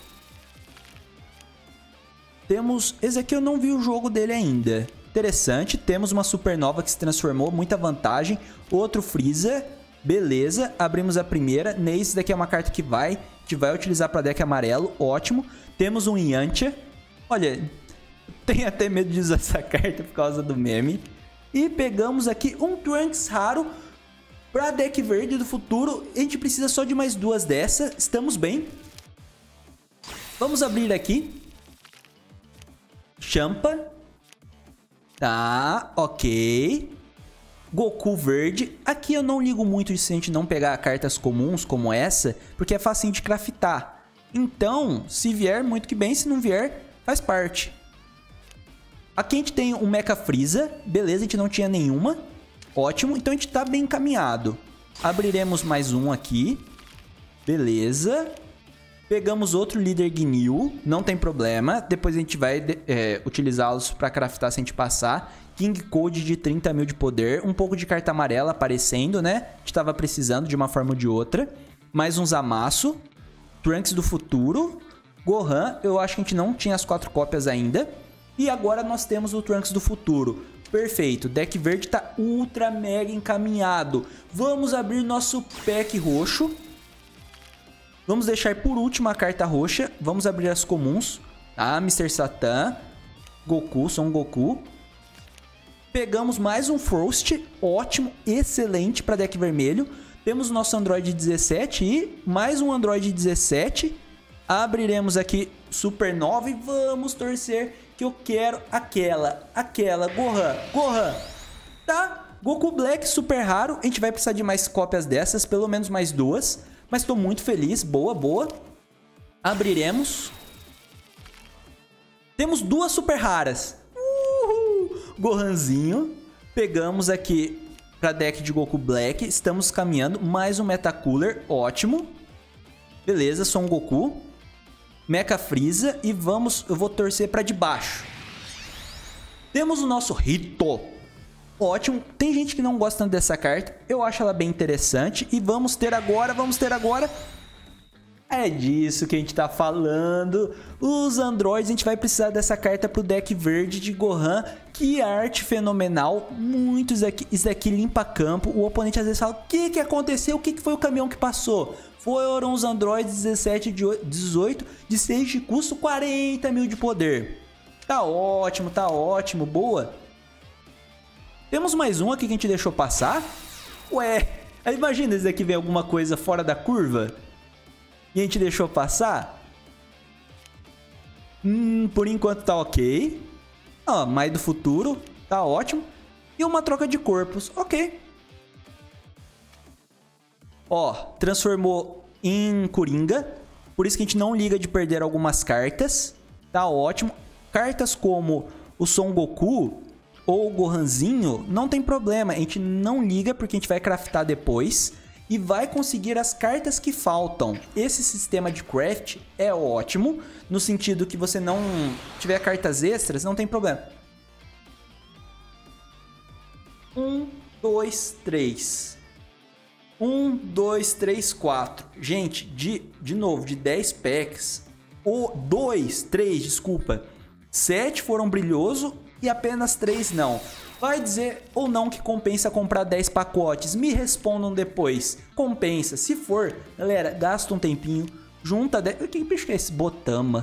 A: Temos... Esse aqui eu não vi o jogo dele ainda. Interessante. Temos uma supernova que se transformou. Muita vantagem. Outro Freeza. Beleza. Abrimos a primeira. Nesse daqui é uma carta que vai... A gente vai utilizar para deck amarelo. Ótimo. Temos um Yantia. Olha... Tenho até medo de usar essa carta por causa do meme. E pegamos aqui um Trunks raro para deck verde do futuro. A gente precisa só de mais duas dessa. Estamos bem. Vamos abrir aqui. Champa. Tá, ok. Goku verde. Aqui eu não ligo muito se a gente não pegar cartas comuns como essa, porque é facinho de craftar. Então, se vier, muito que bem. Se não vier, faz parte. Aqui a gente tem um Mecha Freeza. Beleza, a gente não tinha nenhuma. Ótimo, então a gente tá bem encaminhado. Abriremos mais um aqui. Beleza. Pegamos outro líder Ginyu. Não tem problema. Depois a gente vai é, utilizá-los para craftar se a gente passar. King Code de trinta mil de poder. Um pouco de carta amarela aparecendo, né? A gente tava precisando de uma forma ou de outra. Mais um Zamasu. Trunks do futuro. Gohan. Eu acho que a gente não tinha as quatro cópias ainda. E agora nós temos o Trunks do futuro. Perfeito. Deck verde tá ultra mega encaminhado. Vamos abrir nosso pack roxo. Vamos deixar por último a carta roxa. Vamos abrir as comuns. Ah, mister Satan. Goku, Son Goku. Pegamos mais um Frost. Ótimo, excelente para deck vermelho. Temos o nosso Android dezessete e mais um Android dezessete. Abriremos aqui Supernova e vamos torcer que eu quero aquela, aquela, Gohan, Gohan. Tá, Goku Black super raro. A gente vai precisar de mais cópias dessas, pelo menos mais duas. Mas tô muito feliz, boa, boa. Abriremos. Temos duas super raras. Uhul! Gohanzinho. Pegamos aqui para deck de Goku Black. Estamos caminhando. Mais um Metacooler. Ótimo. Beleza, Son Goku. Mecha Freeza. E vamos... Eu vou torcer para de baixo. Temos o nosso Hito. Ótimo. Tem gente que não gosta tanto dessa carta. Eu acho ela bem interessante. E vamos ter agora... Vamos ter agora... É disso que a gente tá falando. Os androides, a gente vai precisar dessa carta pro deck verde de Gohan. Que arte fenomenal. Muito isso aqui, isso aqui limpa campo. O oponente às vezes fala, o que que aconteceu? O que que foi o caminhão que passou? Foram os androides dezessete, dezoito, de seis de custo, quarenta mil de poder. Tá ótimo, tá ótimo, boa. Temos mais um aqui que a gente deixou passar. Ué, imagina isso aqui ver alguma coisa fora da curva. E a gente deixou passar? Hum, por enquanto tá ok. Ó, Mai do futuro. Tá ótimo. E uma troca de corpos. Ok. Ó, transformou em Coringa. Por isso que a gente não liga de perder algumas cartas. Tá ótimo. Cartas como o Son Goku ou o Gohanzinho, não tem problema. A gente não liga porque a gente vai craftar depois. E vai conseguir as cartas que faltam. Esse sistema de craft é ótimo. No sentido que você não tiver cartas extras, não tem problema. Um, dois, três. Um, dois, três, quatro. Gente, de, de novo, de dez packs. O dois, três, desculpa. sete foram brilhoso e apenas três não. Vai dizer ou não que compensa comprar dez pacotes? Me respondam depois. Compensa. Se for, galera, gasta um tempinho. Junta dez... Que bicho que é esse? Botama.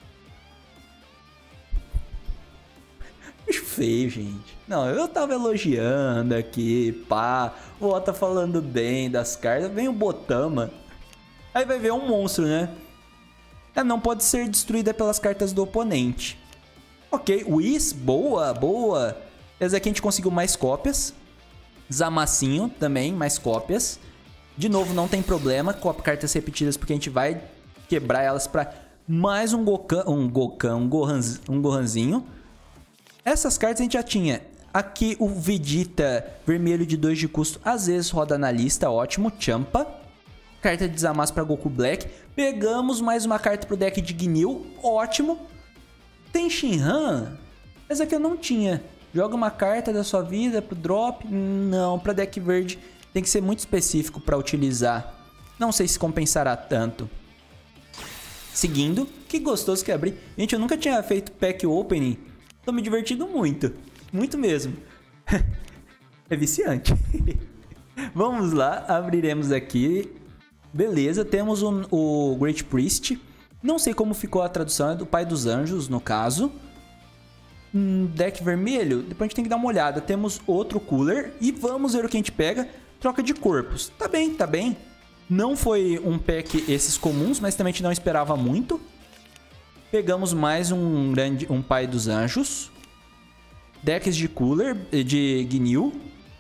A: Bicho feio, gente. Não, eu tava elogiando aqui, pá. O Ó tá falando bem das cartas. Vem o Botama. Aí vai ver um monstro, né? Ela não pode ser destruída pelas cartas do oponente. Ok, Whis, boa, boa. Esse aqui a gente conseguiu mais cópias. Zamassinho também, mais cópias. De novo, não tem problema com cartas repetidas, porque a gente vai quebrar elas para mais um Gokan, um Gokan, um, Gohan, um Gohanzinho. Essas cartas a gente já tinha. Aqui o Vegeta vermelho de dois de custo, às vezes roda na lista, ótimo. Champa. Carta de Zamasu para Goku Black. Pegamos mais uma carta pro deck de Ginyu, ótimo. Tem Shinhan? Essa aqui eu não tinha. Joga uma carta da sua vida pro drop? Não, para deck verde tem que ser muito específico para utilizar. Não sei se compensará tanto. Seguindo, que gostoso que abri. Gente, eu nunca tinha feito pack opening. Tô me divertindo muito. Muito mesmo. É viciante. Vamos lá, abriremos aqui. Beleza, temos um, o Great Priest. Não sei como ficou a tradução, é do Pai dos Anjos, no caso. um deck vermelho? Depois a gente tem que dar uma olhada. Temos outro cooler e vamos ver o que a gente pega. Troca de corpos. Tá bem, tá bem. Não foi um pack esses comuns, mas também a gente não esperava muito. Pegamos mais um grande, um Pai dos Anjos. Decks de cooler, de Ginyu.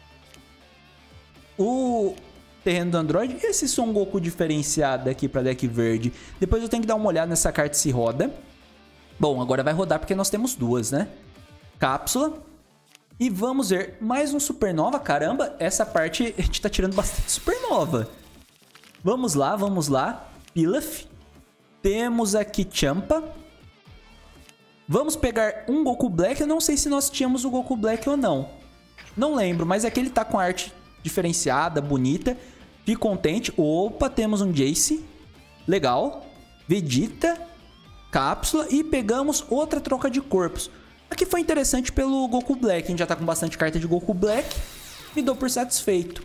A: O terreno do Android. Esse Son Goku diferenciado aqui para deck verde. Depois eu tenho que dar uma olhada nessa carta se roda. Bom, agora vai rodar porque nós temos duas, né? Cápsula. E vamos ver mais um Supernova. Caramba, essa parte a gente tá tirando bastante Supernova. Vamos lá, vamos lá. Pilaf. Temos aqui Champa. Vamos pegar um Goku Black. Eu não sei se nós tínhamos o Goku Black ou não. Não lembro, mas aqui ele tá com arte diferenciada, bonita. Fique contente. Opa, temos um Jace. Legal. Vegeta. Cápsula. E pegamos outra troca de corpos. Aqui foi interessante pelo Goku Black. A gente já tá com bastante carta de Goku Black. Me dou por satisfeito.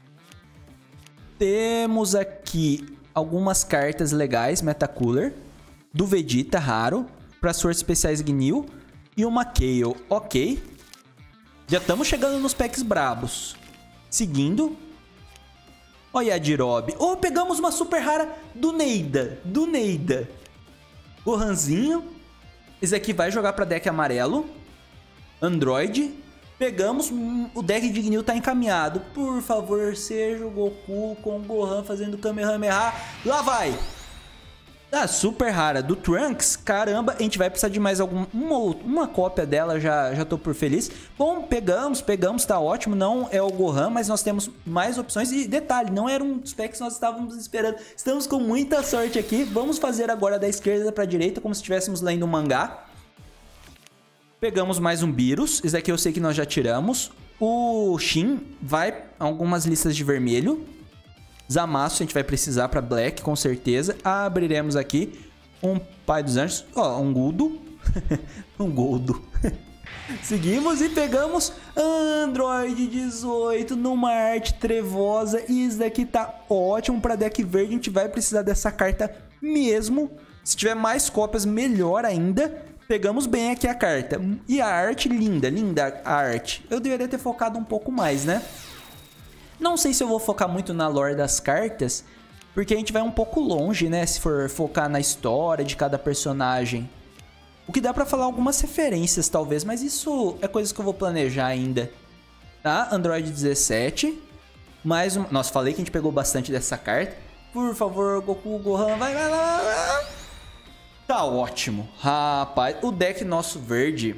A: Temos aqui algumas cartas legais, Metacooler. Do Vegeta, raro. Para suas especiais Ginyu. E uma Kale. Ok. Já estamos chegando nos packs brabos. Seguindo. Olha a Jirobe. Oh, pegamos uma super rara do Neida. Do Neida. Gohanzinho. Esse aqui vai jogar para deck amarelo. Android. Pegamos. Hum, o deck de Ginyu tá encaminhado. Por favor, seja o Goku com o Gohan fazendo Kamehameha. Lá vai. Ah, super rara do Trunks. Caramba, a gente vai precisar de mais alguma uma, uma cópia dela, já, já tô por feliz. Bom, pegamos, pegamos, tá ótimo. Não é o Gohan, mas nós temos mais opções. E detalhe, não era um dos packs que nós estávamos esperando. Estamos com muita sorte aqui. Vamos fazer agora da esquerda pra direita, como se estivéssemos lendo um mangá. Pegamos mais um Beerus. Esse aqui eu sei que nós já tiramos. O Shin vai algumas listas de vermelho. Zamasu a gente vai precisar para Black, com certeza. Abriremos aqui um Pai dos Anjos. Ó, oh, um Guldo. um Goldo. Seguimos e pegamos Android dezoito numa arte trevosa. E isso daqui tá ótimo para deck verde. A gente vai precisar dessa carta mesmo. Se tiver mais cópias, melhor ainda. Pegamos bem aqui a carta. E a arte, linda, linda a arte. Eu deveria ter focado um pouco mais, né? Não sei se eu vou focar muito na lore das cartas, porque a gente vai um pouco longe, né? Se for focar na história de cada personagem. O que dá pra falar algumas referências, talvez, mas isso é coisa que eu vou planejar ainda. Tá? Android dezessete. Mais um... Nossa, falei que a gente pegou bastante dessa carta. Por favor, Goku, Gohan, vai, vai, vai, vai. Tá ótimo. Rapaz, o deck nosso verde...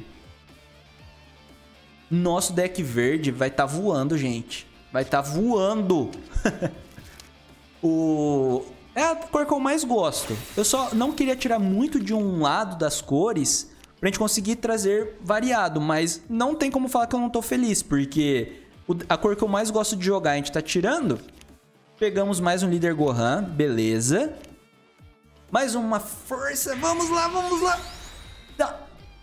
A: Nosso deck verde vai tá voando, gente. Vai estar tá voando. o... É a cor que eu mais gosto. Eu só não queria tirar muito de um lado das cores pra gente conseguir trazer variado. Mas não tem como falar que eu não tô feliz. Porque a cor que eu mais gosto de jogar a gente tá tirando. Pegamos mais um líder Gohan. Beleza. Mais uma força. Vamos lá, vamos lá. Tá.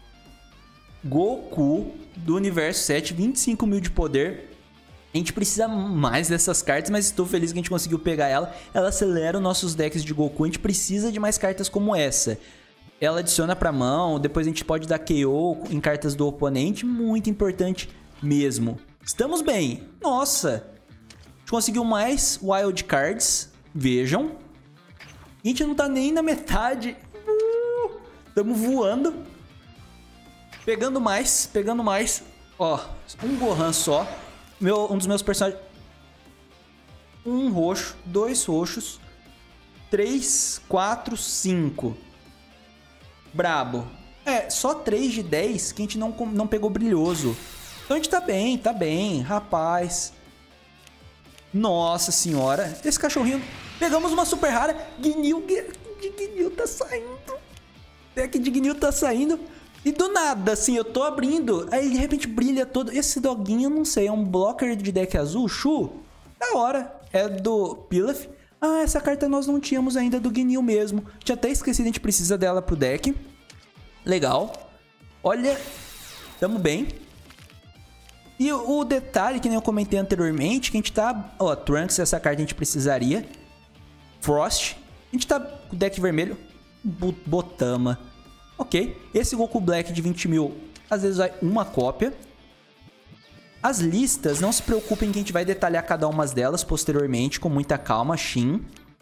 A: Goku do Universo sete. vinte e cinco mil de poder. A gente precisa mais dessas cartas, mas estou feliz que a gente conseguiu pegar ela. Ela acelera os nossos decks de Goku. A gente precisa de mais cartas como essa. Ela adiciona pra mão, depois a gente pode dar K O em cartas do oponente. Muito importante mesmo. Estamos bem. Nossa. A gente conseguiu mais Wild Cards. Vejam. A gente não tá nem na metade. Estamos uh, voando. Pegando mais, pegando mais. Ó, um Gohan só. Meu, um dos meus personagens... Um roxo, dois roxos, três, quatro, cinco. Brabo. É, só três de dez que a gente não, não pegou brilhoso. Então a gente tá bem, tá bem, rapaz. Nossa senhora. Esse cachorrinho... Pegamos uma super rara. Ginyu, Ginyu tá saindo. Deck de Ginyu tá saindo. E do nada, assim, eu tô abrindo, aí de repente brilha todo. Esse doguinho, não sei, é um blocker de deck azul, Shu? Da hora. É do Pilaf. Ah, essa carta nós não tínhamos ainda do Ginyu mesmo. Tinha até esquecido, a gente precisa dela pro deck. Legal. Olha, tamo bem. E o, o detalhe, que nem eu comentei anteriormente, que a gente tá... Ó, Trunks, essa carta a gente precisaria. Frost. A gente tá com o deck vermelho. Botama. Ok, esse Goku Black de vinte mil às vezes vai uma cópia. As listas, não se preocupem que a gente vai detalhar cada uma delas posteriormente, com muita calma, Shin.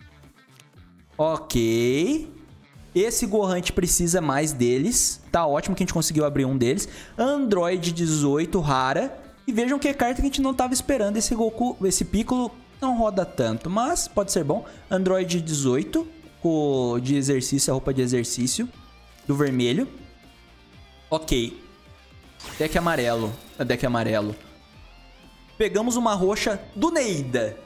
A: Ok. Esse Gohan a gente precisa mais deles. Tá ótimo que a gente conseguiu abrir um deles. Android dezoito, rara. E vejam que carta que a gente não tava esperando. Esse Goku, esse Piccolo não roda tanto, mas pode ser bom. Android dezoito, com de exercício, a roupa de exercício do vermelho. Ok. Deck amarelo. Deck amarelo. Pegamos uma roxa do Neida.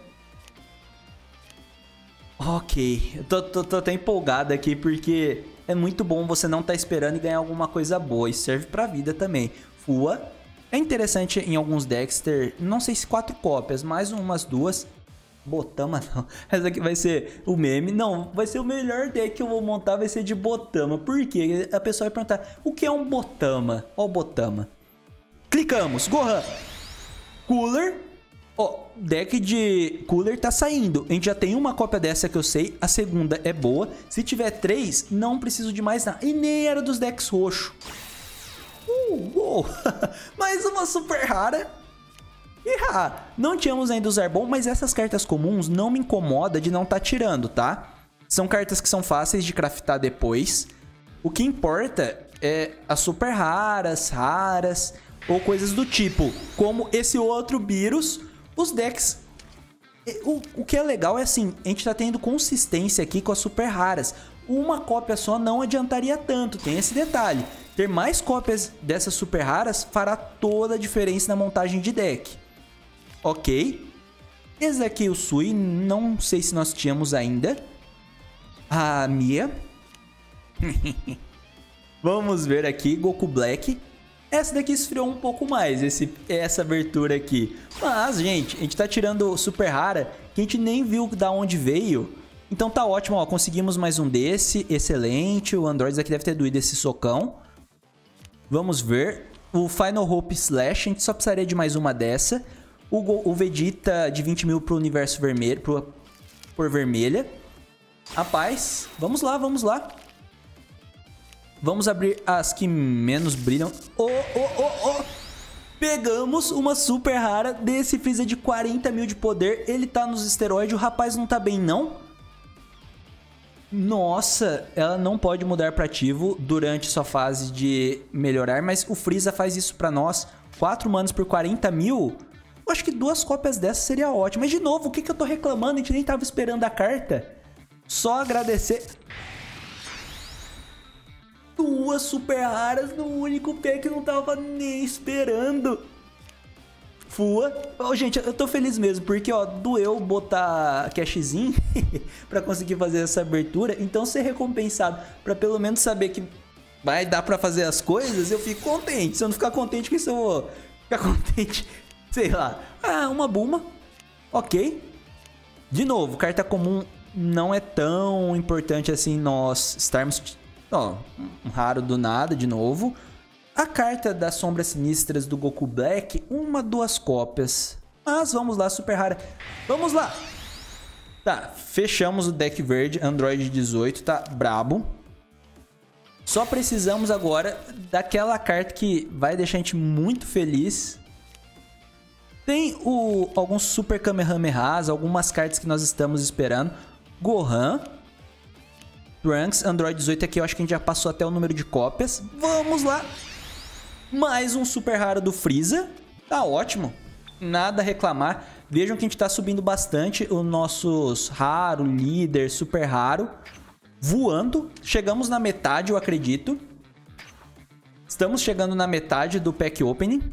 A: Ok. Eu tô, tô, tô até empolgado aqui porque é muito bom você não tá esperando e ganhar alguma coisa boa. Isso serve pra vida também. Fua. É interessante em alguns decks ter, não sei se quatro cópias, mais umas duas. Botama não. Essa aqui vai ser o meme. Não, vai ser o melhor deck que eu vou montar, vai ser de Botama. Por quê? A pessoa vai perguntar, o que é um Botama? Ó o Botama. Clicamos, Gohan. Cooler. Ó, deck de Cooler tá saindo. A gente já tem uma cópia dessa que eu sei. A segunda é boa. Se tiver três, não preciso de mais nada. E nem era dos decks roxo. Uh, uou. Mais uma super rara. E ah, não tínhamos ainda o Zarbon, mas essas cartas comuns não me incomoda de não estar tá tirando, tá? São cartas que são fáceis de craftar depois. O que importa é as super raras, raras ou coisas do tipo, como esse outro Beerus. Os decks, o, o que é legal é assim, a gente tá tendo consistência aqui com as super raras. Uma cópia só não adiantaria tanto, tem esse detalhe. Ter mais cópias dessas super raras fará toda a diferença na montagem de deck. Ok. Esse aqui o Sui, não sei se nós tínhamos ainda. A Mia. Vamos ver aqui, Goku Black. Essa daqui esfriou um pouco mais, esse, essa abertura aqui. Mas, gente, a gente tá tirando super rara, que a gente nem viu da onde veio. Então tá ótimo, ó, conseguimos mais um desse, excelente. O Android aqui deve ter doído esse socão. Vamos ver. O Final Hope Slash, a gente só precisaria de mais uma dessa. O, Go, o Vegeta de vinte mil pro universo vermelho, pro, por vermelha. Rapaz, vamos lá, vamos lá. Vamos abrir as que menos brilham. Oh, oh, oh, oh. Pegamos uma super rara desse Freeza de quarenta mil de poder. Ele tá nos esteroides. O rapaz não tá bem, não? Nossa, ela não pode mudar para ativo durante sua fase de melhorar. Mas o Freeza faz isso pra nós. quatro manos por quarenta mil. Eu acho que duas cópias dessa seria ótimo. Mas de novo, o que, que eu tô reclamando? A gente nem tava esperando a carta. Só agradecer... Duas super raras no único pack que eu não tava nem esperando. Fua. Oh, gente, eu tô feliz mesmo, porque, ó, doeu botar cashzinho pra conseguir fazer essa abertura. Então, ser recompensado pra pelo menos saber que vai dar pra fazer as coisas, eu fico contente. Se eu não ficar contente com isso, eu vou ficar contente, sei lá. Ah, uma Bulma. Ok. De novo, carta comum não é tão importante assim nós estarmos... Ó, um raro do nada, de novo. A carta das sombras sinistras do Goku Black, uma, duas cópias. Mas vamos lá, super rara. Vamos lá! Tá, fechamos o deck verde, Android dezoito, tá brabo. Só precisamos agora daquela carta que vai deixar a gente muito feliz. Tem o, alguns super Kamehamehas, algumas cartas que nós estamos esperando. Gohan... Trunks, Android dezoito aqui, eu acho que a gente já passou até o número de cópias. Vamos lá. Mais um super raro do Freeza. Tá ótimo. Nada a reclamar. Vejam que a gente tá subindo bastante os nossos raro, líder, super raro. Voando. Chegamos na metade, eu acredito. Estamos chegando na metade do pack opening.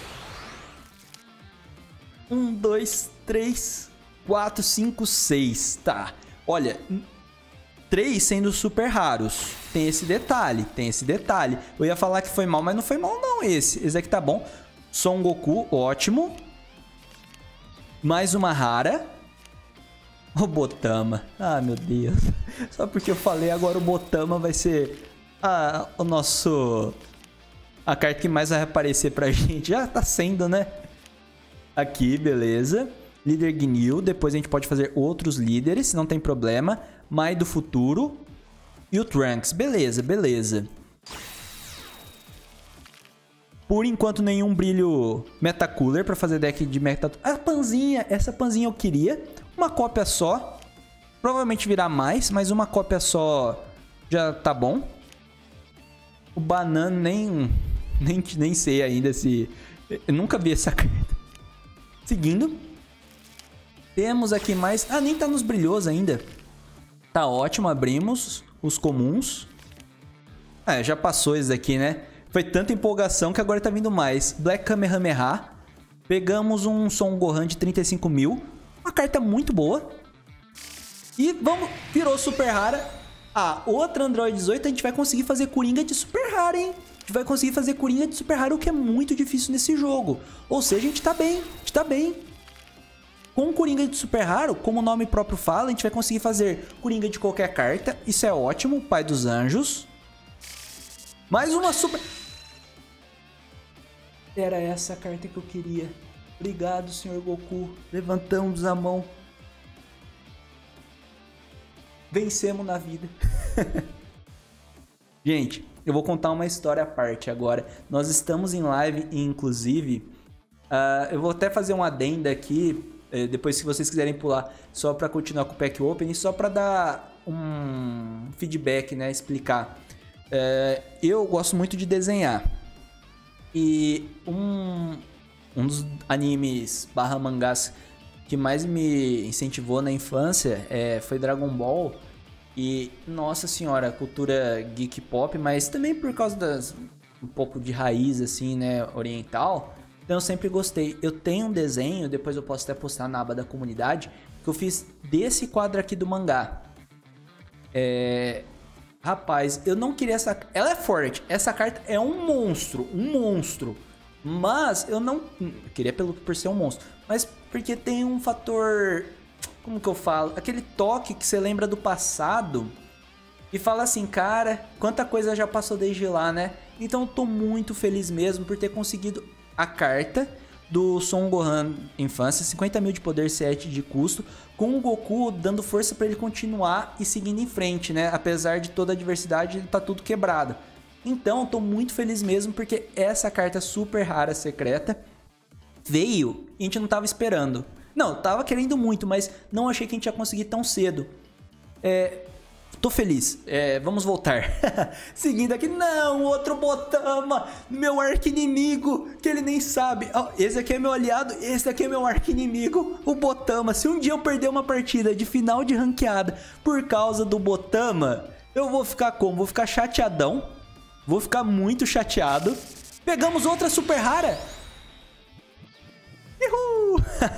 A: Um, dois, três, quatro, cinco, seis. Tá. Olha... Três sendo super raros. Tem esse detalhe, tem esse detalhe. Eu ia falar que foi mal, mas não foi mal não esse. Esse aqui tá bom. Son Goku, ótimo. Mais uma rara. O Botama. Ah, meu Deus. Só porque eu falei, agora o Botama vai ser a, o nosso... A carta que mais vai aparecer pra gente. Já tá sendo, né? Aqui, beleza. Líder Ginyu. Depois a gente pode fazer outros líderes, não tem problema. Mai do futuro. E o Trunks. Beleza, beleza. Por enquanto, nenhum brilho Metacooler pra fazer deck de Meta... A Panzinha, essa Panzinha eu queria. Uma cópia só. Provavelmente virá mais, mas uma cópia só já tá bom. O Banana nem... Nem, nem sei ainda se... Eu nunca vi essa carta. Seguindo. Temos aqui mais... Ah, nem tá nos brilhosos ainda. Tá ótimo, abrimos os comuns. É, já passou esse aqui, né? Foi tanta empolgação que agora tá vindo mais. Black Kamehameha. Pegamos um Son Gohan de trinta e cinco mil. Uma carta muito boa. E vamos... Virou super rara. Ah, outra Android dezoito a gente vai conseguir fazer Coringa de super rara, hein? A gente vai conseguir fazer Coringa de super rara, o que é muito difícil nesse jogo. Ou seja, a gente tá bem. A gente tá bem. Com o Coringa de super raro, como o nome próprio fala, a gente vai conseguir fazer Coringa de qualquer carta. Isso é ótimo. Pai dos Anjos. Mais uma super... Era essa a carta que eu queria. Obrigado, senhor Goku. Levantamos a mão. Vencemos na vida. Gente, eu vou contar uma história à parte agora. Nós estamos em live e, inclusive, uh, eu vou até fazer um adendo aqui, uh, depois se vocês quiserem pular, só para continuar com o Pack Open e só para dar um feedback, né, explicar. Uh, eu gosto muito de desenhar. E um, um dos animes barra mangás que mais me incentivou na infância é, foi Dragon Ball. E, nossa senhora, cultura geek pop, mas também por causa das um pouco de raiz, assim, né, oriental. Então eu sempre gostei. Eu tenho um desenho, depois eu posso até postar na aba da comunidade, que eu fiz desse quadro aqui do mangá. É... Rapaz, eu não queria essa... Ela é forte. Essa carta é um monstro. Um monstro. Mas eu não... Eu queria pelo... por ser um monstro. Mas porque tem um fator... Como que eu falo? Aquele toque que você lembra do passado. E fala assim, cara, quanta coisa já passou desde lá, né? Então eu tô muito feliz mesmo por ter conseguido a carta do Son Gohan Infância, cinquenta mil de poder, sete de custo, com o Goku dando força para ele continuar e seguindo em frente, né? Apesar de toda a adversidade, tá tudo quebrado. Então, eu tô muito feliz mesmo porque essa carta super rara, secreta, veio e a gente não tava esperando. Não, tava querendo muito, mas não achei que a gente ia conseguir tão cedo. É... Tô feliz, é, vamos voltar. Seguindo aqui, não, outro Botama, meu arqui-inimigo, que ele nem sabe. Oh, esse aqui é meu aliado, esse aqui é meu arqui-inimigo, o Botama. Se um dia eu perder uma partida de final de ranqueada por causa do Botama, eu vou ficar como? Vou ficar chateadão, vou ficar muito chateado. Pegamos outra super rara. Uhul!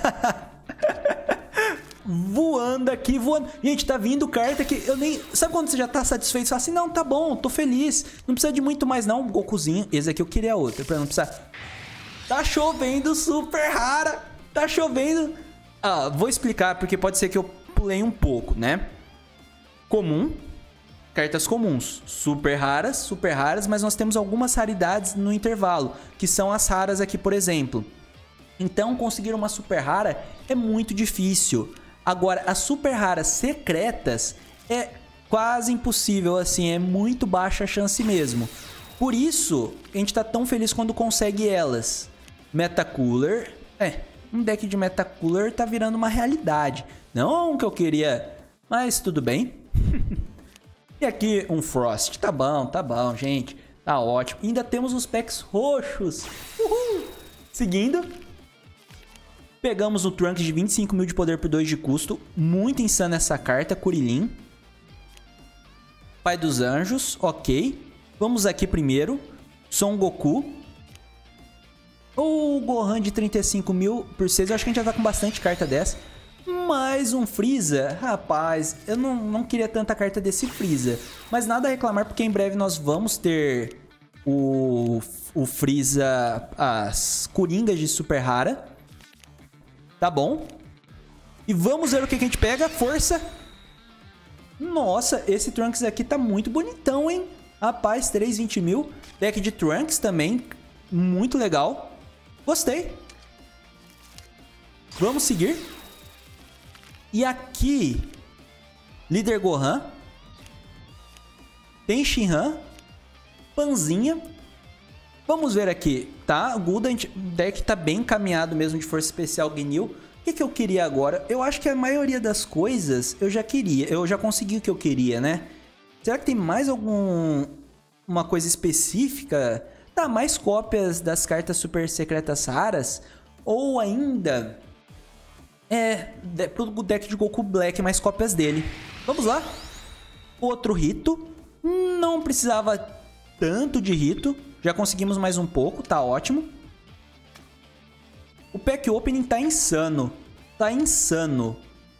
A: Voando aqui, voando. Gente, tá vindo carta que eu nem... Sabe quando você já tá satisfeito? Você fala assim, não, tá bom, tô feliz. Não precisa de muito mais não, Gokuzinho. Esse aqui eu queria outro, pra não precisar... Tá chovendo super rara. Tá chovendo... Ah, vou explicar, porque pode ser que eu pulei um pouco, né? Comum. Cartas comuns. Super raras, super raras, mas nós temos algumas raridades no intervalo, que são as raras aqui, por exemplo. Então, conseguir uma super rara é muito difícil. Agora, as super raras secretas é quase impossível, assim, é muito baixa a chance mesmo. Por isso, a gente tá tão feliz quando consegue elas. Metacooler, é, um deck de Metacooler tá virando uma realidade. Não que eu queria, mas tudo bem. E aqui um Frost, tá bom, tá bom, gente, tá ótimo. E ainda temos os packs roxos. Uhul! Seguindo... Pegamos o Trunks de vinte e cinco mil de poder por dois de custo. Muito insana essa carta, Kuririn. Pai dos Anjos, ok. Vamos aqui primeiro. Son Goku. O Gohan de trinta e cinco mil por seis. Eu acho que a gente já tá com bastante carta dessa. Mais um Freeza. Rapaz, eu não, não queria tanta carta desse Freeza. Mas nada a reclamar, porque em breve nós vamos ter o, o Freeza, as Coringas de super rara. Tá bom. E vamos ver o que a gente pega. Força. Nossa, esse Trunks aqui tá muito bonitão, hein? Rapaz, trezentos e vinte mil. Deck de Trunks também. Muito legal. Gostei. Vamos seguir. E aqui... Líder Gohan. Tem Shinhan. Panzinha. Vamos ver aqui, tá? O Gul'dan, o deck tá bem encaminhado mesmo de força especial Gnil. O que, que eu queria agora? Eu acho que a maioria das coisas eu já queria. Eu já consegui o que eu queria, né? Será que tem mais algum... uma coisa específica? Tá, mais cópias das cartas super secretas raras? Ou ainda... É, pro deck de Goku Black, mais cópias dele. Vamos lá. Outro rito. Não precisava tanto de rito. Já conseguimos mais um pouco, tá ótimo. O pack opening tá insano. Tá insano.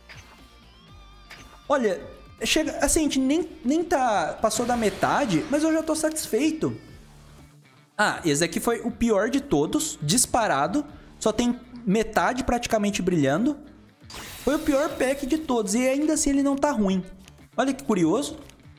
A: Olha, chega, assim, a gente nem, nem tá, passou da metade, mas eu já tô satisfeito. Ah, esse aqui foi o pior de todos, disparado. Só tem metade praticamente brilhando. Foi o pior pack de todos e ainda assim ele não tá ruim. Olha que curioso.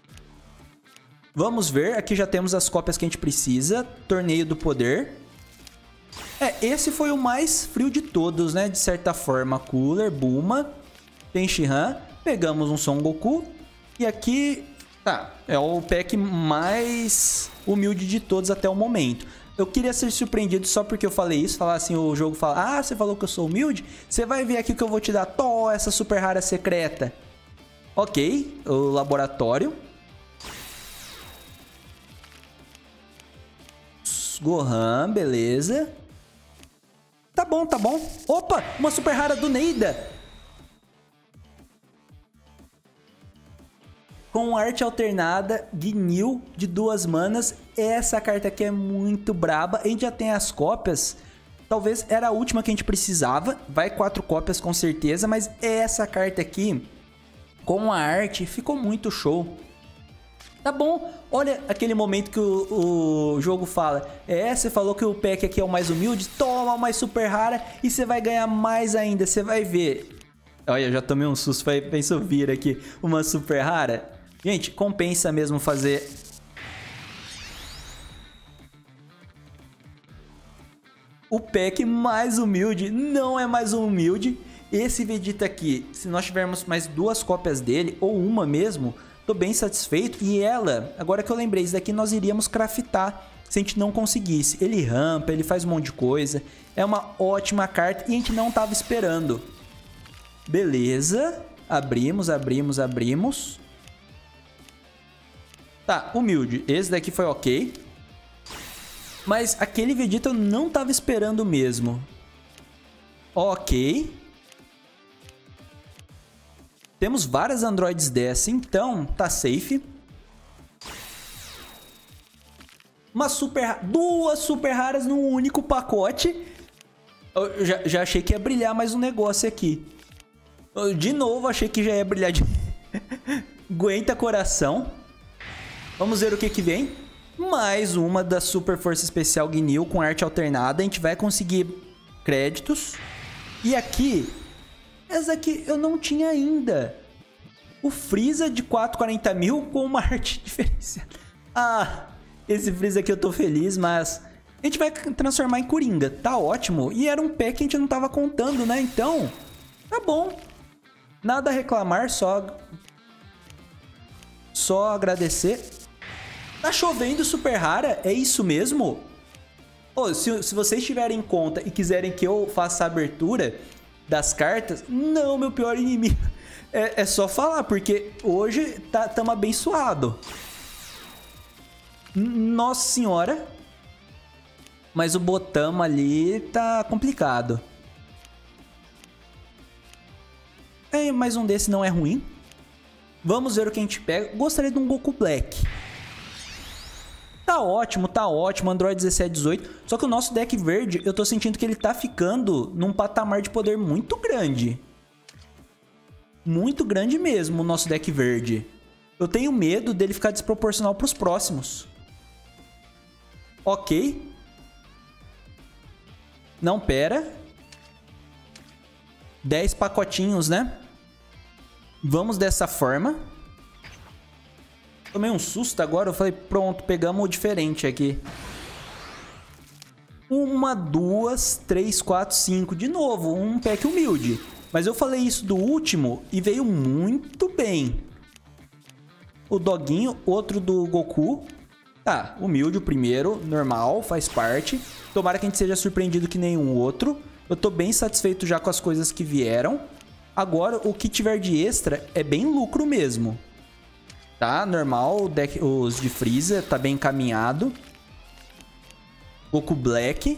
A: Vamos ver, aqui já temos as cópias que a gente precisa. Torneio do Poder. É, esse foi o mais frio de todos, né? De certa forma, Cooler, Bulma, Tenshinhan. Pegamos um Son Goku. E aqui, tá, é o pack mais humilde de todos até o momento. Eu queria ser surpreendido só porque eu falei isso. Falar assim, o jogo fala, ah, você falou que eu sou humilde? Você vai ver aqui que eu vou te dar, tó, essa super rara secreta. Ok, o laboratório. Gohan, beleza. Tá bom, tá bom. Opa, uma super rara do Neida. Com arte alternada, Gnil de duas manas. Essa carta aqui é muito braba. A gente já tem as cópias. Talvez era a última que a gente precisava. Vai quatro cópias com certeza. Mas essa carta aqui, com a arte, ficou muito show. Tá bom, olha aquele momento que o, o jogo fala, é, você falou que o pack aqui é o mais humilde, toma uma mais super rara e você vai ganhar mais ainda, você vai ver. Olha, já tomei um susto, pensou vir aqui uma super rara. Gente, compensa mesmo fazer... O pack mais humilde não é mais humilde. Esse Vegeta aqui, se nós tivermos mais duas cópias dele, ou uma mesmo... Tô bem satisfeito. E ela, agora que eu lembrei, isso daqui nós iríamos craftar se a gente não conseguisse. Ele rampa, ele faz um monte de coisa. É uma ótima carta e a gente não tava esperando. Beleza. Abrimos, abrimos, abrimos. Tá, humilde. Esse daqui foi ok. Mas aquele Vegeta eu não tava esperando mesmo. Ok. Temos várias androides dessa, então tá safe. Uma super... Duas super raras num único pacote. Eu já, já achei que ia brilhar mais um negócio aqui. De novo, achei que já ia brilhar de... Aguenta coração. Vamos ver o que que vem. Mais uma da Super Força Especial Gnil com arte alternada. A gente vai conseguir créditos. E aqui... Essa aqui eu não tinha ainda. O Freeza de quatrocentos e quarenta mil com uma arte diferenciada. Ah, esse Freeza aqui eu tô feliz, mas... A gente vai transformar em Coringa. Tá ótimo. E era um pack que a gente não tava contando, né? Então, tá bom. Nada a reclamar, só... Só agradecer. Tá chovendo super rara? É isso mesmo? Oh, se, se vocês tiverem em conta e quiserem que eu faça a abertura... das cartas, não, meu pior inimigo. É, é só falar, porque hoje tá, tamo abençoado. Nossa senhora. Mas o botão ali tá complicado. É, mais um desse não é ruim. Vamos ver o que a gente pega. Gostaria de um Goku Black. Tá ótimo, tá ótimo, Android dezessete, dezoito. Só que o nosso deck verde, eu tô sentindo que ele tá ficando num patamar de poder muito grande. Muito grande mesmo, o nosso deck verde. Eu tenho medo dele ficar desproporcional pros próximos. Ok. Não, pera. dez pacotinhos, né? Vamos dessa forma. Tomei um susto agora, eu falei, pronto, pegamos o diferente aqui. Uma, duas, três, quatro, cinco. De novo, um pack humilde. Mas eu falei isso do último e veio muito bem. O doguinho, outro do Goku. Tá, humilde o primeiro, normal, faz parte. Tomara que a gente seja surpreendido que nenhum outro. Eu tô bem satisfeito já com as coisas que vieram. Agora, o que tiver de extra é bem lucro mesmo. Tá, normal, o deck, os de Freeza tá bem encaminhado. Goku Black.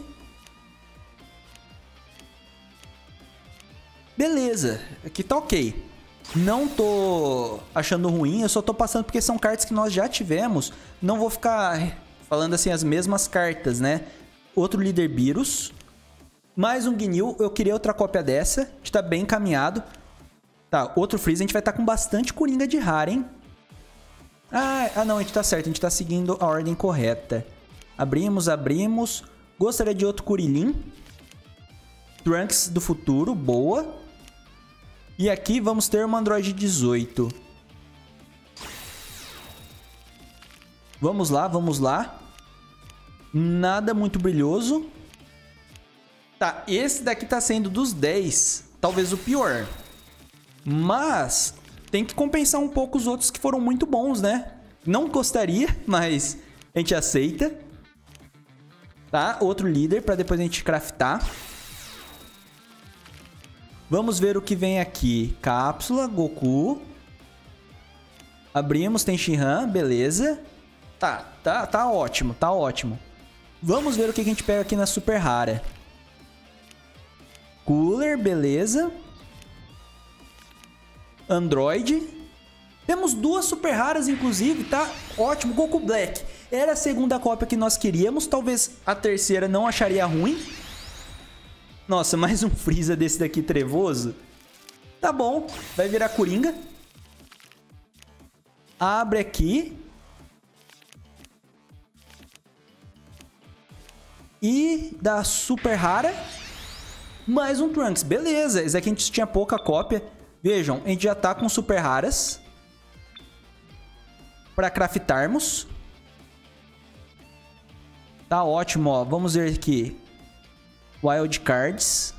A: Beleza, aqui tá ok. Não tô achando ruim, eu só tô passando porque são cartas que nós já tivemos. Não vou ficar falando assim as mesmas cartas, né? Outro líder Beerus. Mais um Ginyu, eu queria outra cópia dessa. A gente tá bem encaminhado. Tá, outro Freeza, a gente vai estar tá com bastante Coringa de rara, hein? Ah, ah, não, a gente tá certo, a gente tá seguindo a ordem correta. Abrimos, abrimos. Gostaria de outro Kuririn. Trunks do futuro, boa. E aqui vamos ter uma Android dezoito. Vamos lá, vamos lá. Nada muito brilhoso. Tá, esse daqui tá sendo dos dez, talvez o pior. Mas tem que compensar um pouco os outros que foram muito bons, né? Não gostaria, mas a gente aceita. Tá, outro líder para depois a gente craftar. Vamos ver o que vem aqui. Cápsula, Goku. Abrimos, tem Shinhan, beleza. Tá, tá, tá ótimo, tá ótimo. Vamos ver o que a gente pega aqui na super rara. Cooler, beleza. Android. Temos duas super raras, inclusive, tá? Ótimo, Goku Black. Era a segunda cópia que nós queríamos. Talvez a terceira não acharia ruim. Nossa, mais um Freeza desse daqui trevoso. Tá bom, vai virar Coringa. Abre aqui. E da super rara, mais um Trunks. Beleza, esse aqui a gente tinha pouca cópia. Vejam, a gente já tá com super raras para craftarmos. Tá ótimo, ó. Vamos ver aqui. Wild Cards.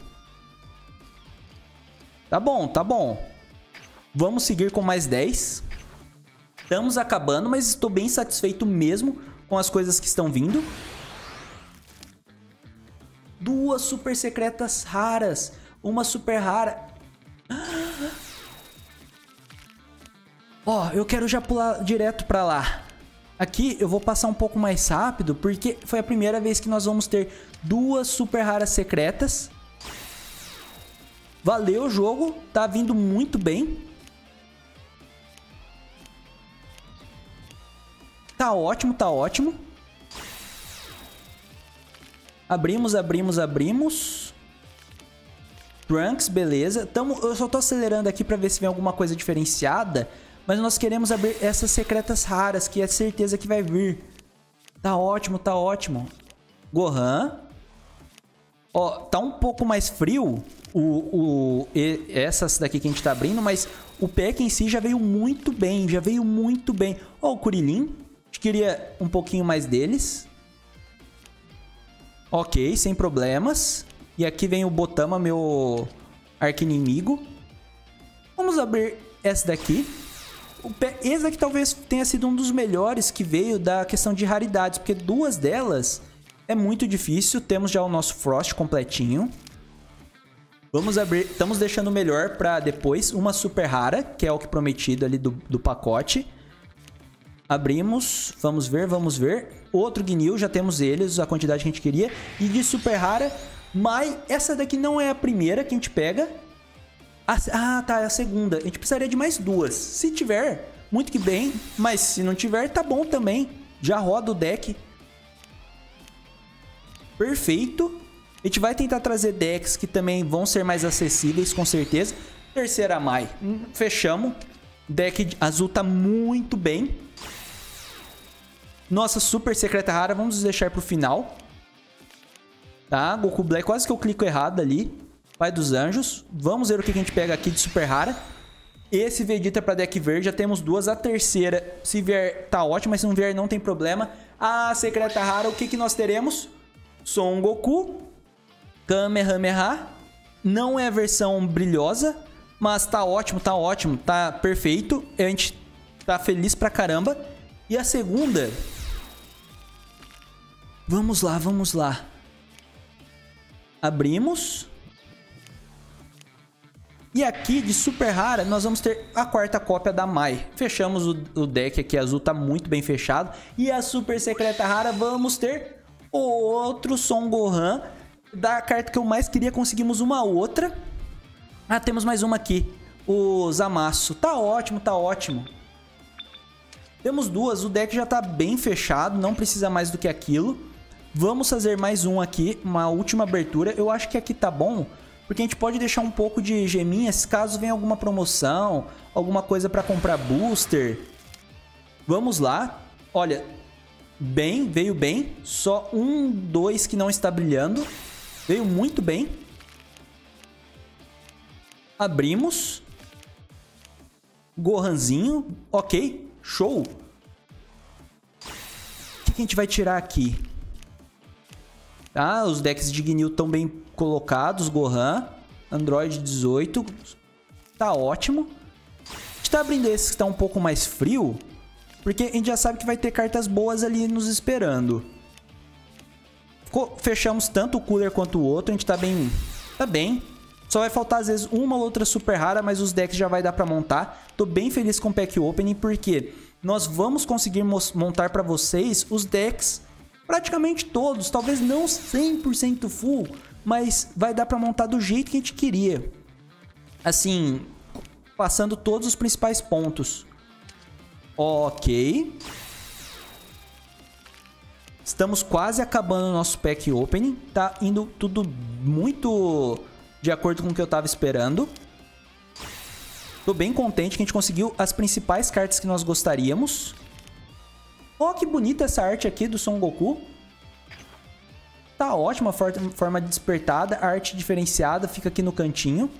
A: Tá bom, tá bom. Vamos seguir com mais dez. Estamos acabando, mas estou bem satisfeito mesmo com as coisas que estão vindo. Duas super secretas raras. Uma super rara. Ó, oh, eu quero já pular direto pra lá. Aqui eu vou passar um pouco mais rápido, porque foi a primeira vez que nós vamos ter duas super raras secretas. Valeu o jogo, tá vindo muito bem. Tá ótimo, tá ótimo. Abrimos, abrimos, abrimos. Trunks, beleza. Tamo, eu só tô acelerando aqui pra ver se vem alguma coisa diferenciada. Mas nós queremos abrir essas secretas raras, que é certeza que vai vir. Tá ótimo, tá ótimo. Gohan. Ó, tá um pouco mais frio o, o, e, essas daqui que a gente tá abrindo, mas o pack em si já veio muito bem, já veio muito bem. Ó, o Kuririn. A gente queria um pouquinho mais deles. Ok, sem problemas. E aqui vem o Botama, meu arqui-inimigo. Vamos abrir essa daqui. O pé, esse aqui talvez tenha sido um dos melhores que veio da questão de raridades, porque duas delas é muito difícil. Temos já o nosso Frost completinho. Vamos abrir, estamos deixando o melhor para depois. Uma super rara, que é o que prometido ali do, do pacote. Abrimos, vamos ver, vamos ver. Outro Ginyu, já temos eles, a quantidade que a gente queria. E de super rara, mas essa daqui não é a primeira que a gente pega. Ah, tá, é a segunda. A gente precisaria de mais duas. Se tiver, muito que bem. Mas se não tiver, tá bom também. Já roda o deck. Perfeito. A gente vai tentar trazer decks que também vão ser mais acessíveis, com certeza. Terceira Mai. Fechamos. Deck azul tá muito bem. Nossa super secreta rara, vamos deixar pro final. Tá, Goku Black, quase que eu clico errado ali. Pai dos Anjos. Vamos ver o que a gente pega aqui de super rara. Esse Vegeta para deck verde. Já temos duas. A terceira, se vier, tá ótimo. Mas se não vier, não tem problema. A secreta rara, o que, que nós teremos? Son Goku. Kamehameha. Não é a versão brilhosa. Mas tá ótimo, tá ótimo. Tá perfeito. A gente tá feliz pra caramba. E a segunda Vamos lá, vamos lá. Abrimos. E aqui, de super rara, nós vamos ter a quarta cópia da Mai. Fechamos o, o deck aqui azul, tá muito bem fechado. E a super secreta rara, vamos ter o outro Son Gohan. Da carta que eu mais queria, conseguimos uma outra. Ah, temos mais uma aqui. O Zamasu. Tá ótimo, tá ótimo. Temos duas, o deck já tá bem fechado, não precisa mais do que aquilo. Vamos fazer mais um aqui, uma última abertura. Eu acho que aqui tá bom, porque a gente pode deixar um pouco de geminhas caso venha alguma promoção, alguma coisa pra comprar booster. Vamos lá. Olha, bem, veio bem. Só um, dois que não está brilhando. Veio muito bem. Abrimos. Gohanzinho, ok. Show! O que, que a gente vai tirar aqui? Tá, os decks de Ginyu estão bem colocados. Gohan, Android dezoito. Tá ótimo. A gente tá abrindo esse que tá um pouco mais frio, porque a gente já sabe que vai ter cartas boas ali nos esperando. Fechamos tanto o cooler quanto o outro. A gente tá bem... Tá bem. Só vai faltar, às vezes, uma ou outra super rara, mas os decks já vai dar pra montar. Tô bem feliz com o Pack Opening, porque nós vamos conseguir montar pra vocês os decks praticamente todos. Talvez não cem por cento full, mas vai dar pra montar do jeito que a gente queria. Assim, passando todos os principais pontos. Ok. Estamos quase acabando o nosso Pack Opening. Tá indo tudo muito... de acordo com o que eu tava esperando. Tô bem contente que a gente conseguiu as principais cartas que nós gostaríamos. Ó, que bonita essa arte aqui do Son Goku. Tá ótima, forma despertada, arte diferenciada, fica aqui no cantinho.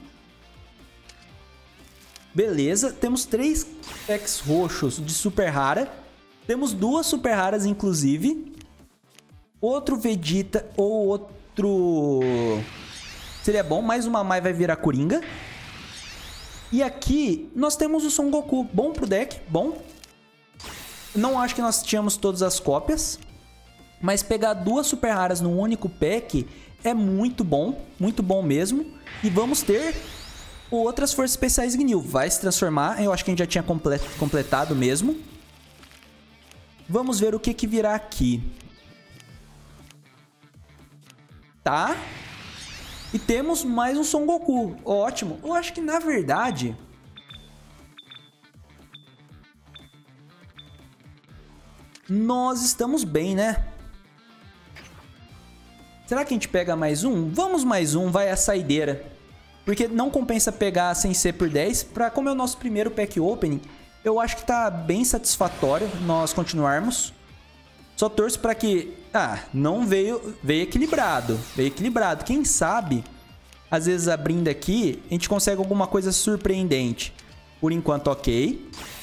A: Beleza, temos três packs roxos de super rara. Temos duas super raras, inclusive. Outro Vegeta ou outro... seria bom, mais uma Mai vai virar Coringa. E aqui nós temos o Son Goku. Bom pro deck, bom. Não acho que nós tínhamos todas as cópias, mas pegar duas super raras num único pack é muito bom, muito bom mesmo. E vamos ter outras forças especiais Ginyu. Vai se transformar, eu acho que a gente já tinha completado mesmo. Vamos ver o que que virá aqui. Tá? E temos mais um Son Goku. Ótimo. Eu acho que, na verdade... nós estamos bem, né? Será que a gente pega mais um? Vamos mais um, vai a saideira. Porque não compensa pegar sem ser por dez. Pra, como é o nosso primeiro pack opening, eu acho que tá bem satisfatório nós continuarmos. Só torço pra que... ah, não veio... veio equilibrado. Veio equilibrado. Quem sabe, às vezes abrindo aqui, a gente consegue alguma coisa surpreendente. Por enquanto, ok.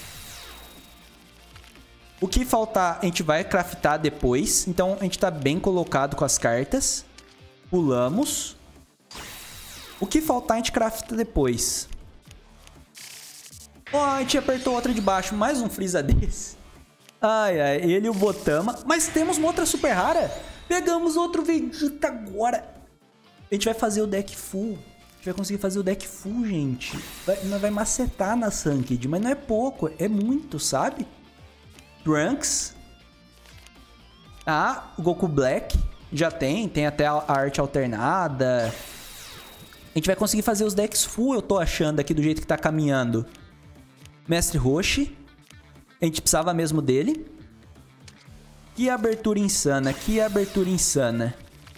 A: O que faltar, a gente vai craftar depois. Então, a gente tá bem colocado com as cartas. Pulamos. O que faltar, a gente crafta depois. Ó, oh, a gente apertou outra de baixo. Mais um Freeza desse. Ai, ai, ele e o Botama. Mas temos uma outra super rara. Pegamos outro Vegeta agora. A gente vai fazer o deck full. A gente vai conseguir fazer o deck full, gente. Vai, vai macetar na Sanked. Mas não é pouco, é muito, sabe? Trunks. Ah, o Goku Black. Já tem, tem até a arte alternada. A gente vai conseguir fazer os decks full, eu tô achando aqui do jeito que tá caminhando. Mestre Roshi. A gente precisava mesmo dele. Que abertura insana, que abertura insana.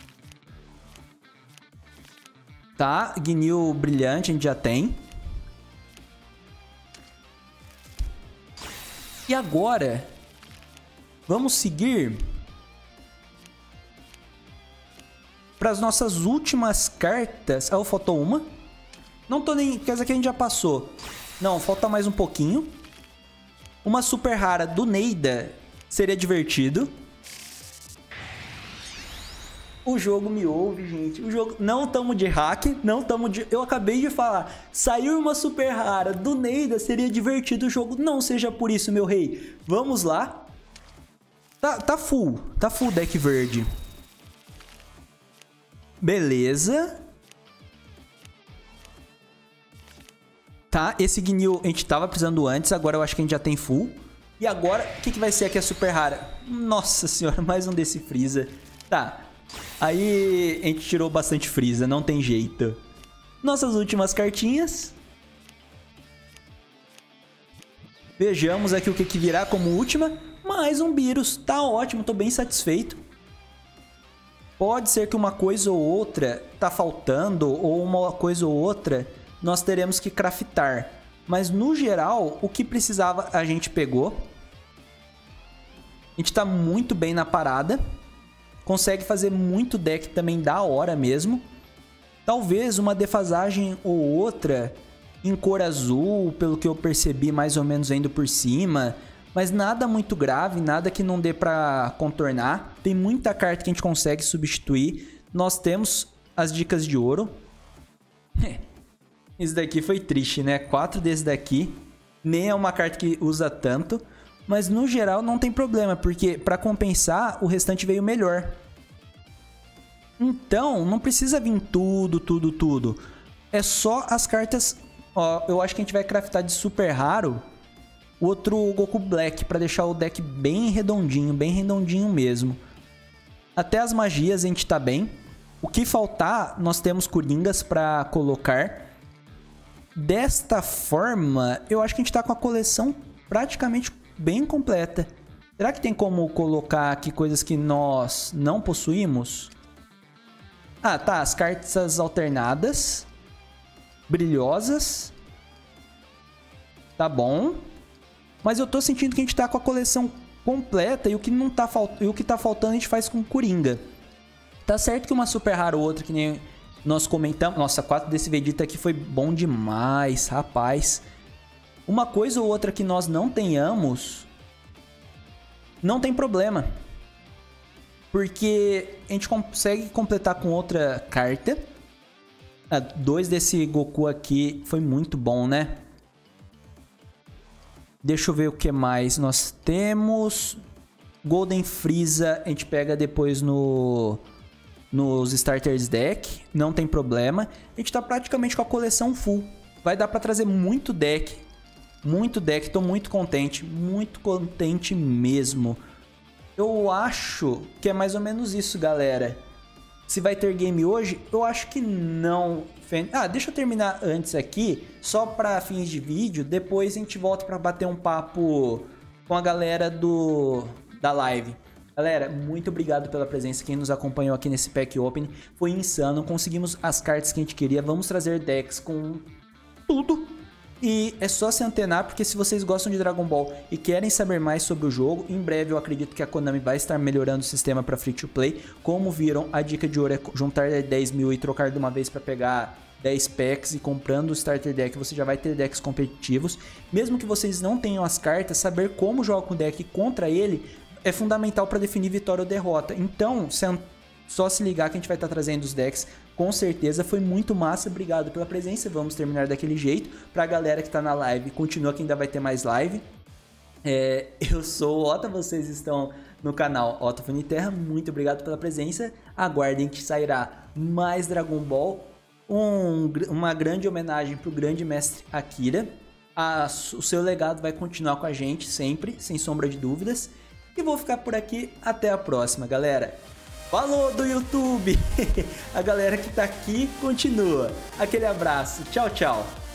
A: Tá, Ginyu brilhante a gente já tem. E agora, vamos seguir para as nossas últimas cartas. Ah, faltou uma. Não tô nem... porque essa aqui a gente já passou. Não, falta mais um pouquinho. Uma super rara do Neida seria divertido. O jogo me ouve, gente. O jogo... não tamo de hack, não tamo de... eu acabei de falar. Saiu uma super rara do Neida, seria divertido o jogo. Não seja por isso, meu rei. Vamos lá. Tá, tá full. Tá full deck verde. Beleza. Tá, esse Gnil a gente tava precisando antes. Agora eu acho que a gente já tem full. E agora, o que, que vai ser aqui a super rara? Nossa senhora, mais um desse Freeza. Tá. Aí a gente tirou bastante Freeza, não tem jeito. Nossas últimas cartinhas. Vejamos aqui o que, que virá como última. Mais um Beerus. Tá ótimo, tô bem satisfeito. Pode ser que uma coisa ou outra tá faltando, ou uma coisa ou outra nós teremos que craftar. Mas no geral, o que precisava a gente pegou. A gente tá muito bem na parada. Consegue fazer muito deck também da hora mesmo. Talvez uma defasagem ou outra em cor azul, pelo que eu percebi mais ou menos indo por cima. Mas nada muito grave, nada que não dê pra contornar. Tem muita carta que a gente consegue substituir. Nós temos as dicas de ouro. Isso daqui foi triste, né? Quatro desses daqui. Nem é uma carta que usa tanto. Mas no geral não tem problema, porque pra compensar o restante veio melhor. Então não precisa vir tudo, tudo, tudo. É só as cartas... Ó, eu acho que a gente vai craftar de super raro o outro Goku Black, pra deixar o deck bem redondinho, bem redondinho mesmo. Até as magias a gente tá bem. O que faltar, nós temos Coringas pra colocar. Desta forma, eu acho que a gente tá com a coleção praticamente bem completa. Será que tem como colocar aqui coisas que nós não possuímos? Ah, tá. As cartas alternadas. Brilhosas. Tá bom. Mas eu tô sentindo que a gente tá com a coleção completa. E o que, não tá, falt... e o que tá faltando a gente faz com Coringa. Tá certo que uma super rara ou outra que nem nós comentamos. Nossa, quatro desse Vegeta aqui foi bom demais, rapaz. Uma coisa ou outra que nós não tenhamos, não tem problema. Porque a gente consegue completar com outra carta. Ah, dois desse Goku aqui foi muito bom, né? Deixa eu ver o que mais nós temos. Golden Freeza a gente pega depois no... nos Starters Deck. Não tem problema. A gente tá praticamente com a coleção full. Vai dar pra trazer muito deck. Muito deck. Tô muito contente. Muito contente mesmo. Eu acho que é mais ou menos isso, galera. Se vai ter game hoje, eu acho que não. Ah, deixa eu terminar antes aqui, só para fins de vídeo. Depois a gente volta para bater um papo com a galera do da live. Galera, muito obrigado pela presença, quem nos acompanhou aqui nesse Pack Open. Foi insano, conseguimos as cartas que a gente queria. Vamos trazer decks com tudo. E é só se antenar, porque se vocês gostam de Dragon Ball e querem saber mais sobre o jogo, em breve eu acredito que a Konami vai estar melhorando o sistema para free to play. Como viram, a dica de ouro é juntar dez mil e trocar de uma vez para pegar dez packs, e comprando o Starter Deck você já vai ter decks competitivos. Mesmo que vocês não tenham as cartas, saber como jogar com o deck contra ele é fundamental para definir vitória ou derrota. Então, só se ligar que a gente vai estar trazendo os decks. Com certeza, foi muito massa. Obrigado pela presença. Vamos terminar daquele jeito. Pra galera que tá na live, continua que ainda vai ter mais live. É, eu sou o Otto, vocês estão no canal Otto Funiterra. Muito obrigado pela presença. Aguardem que sairá mais Dragon Ball. Um, uma grande homenagem pro grande mestre Akira. A, o seu legado vai continuar com a gente sempre, sem sombra de dúvidas. E vou ficar por aqui. Até a próxima, galera. Falou do YouTube! A galera que tá aqui continua. Aquele abraço. Tchau, tchau.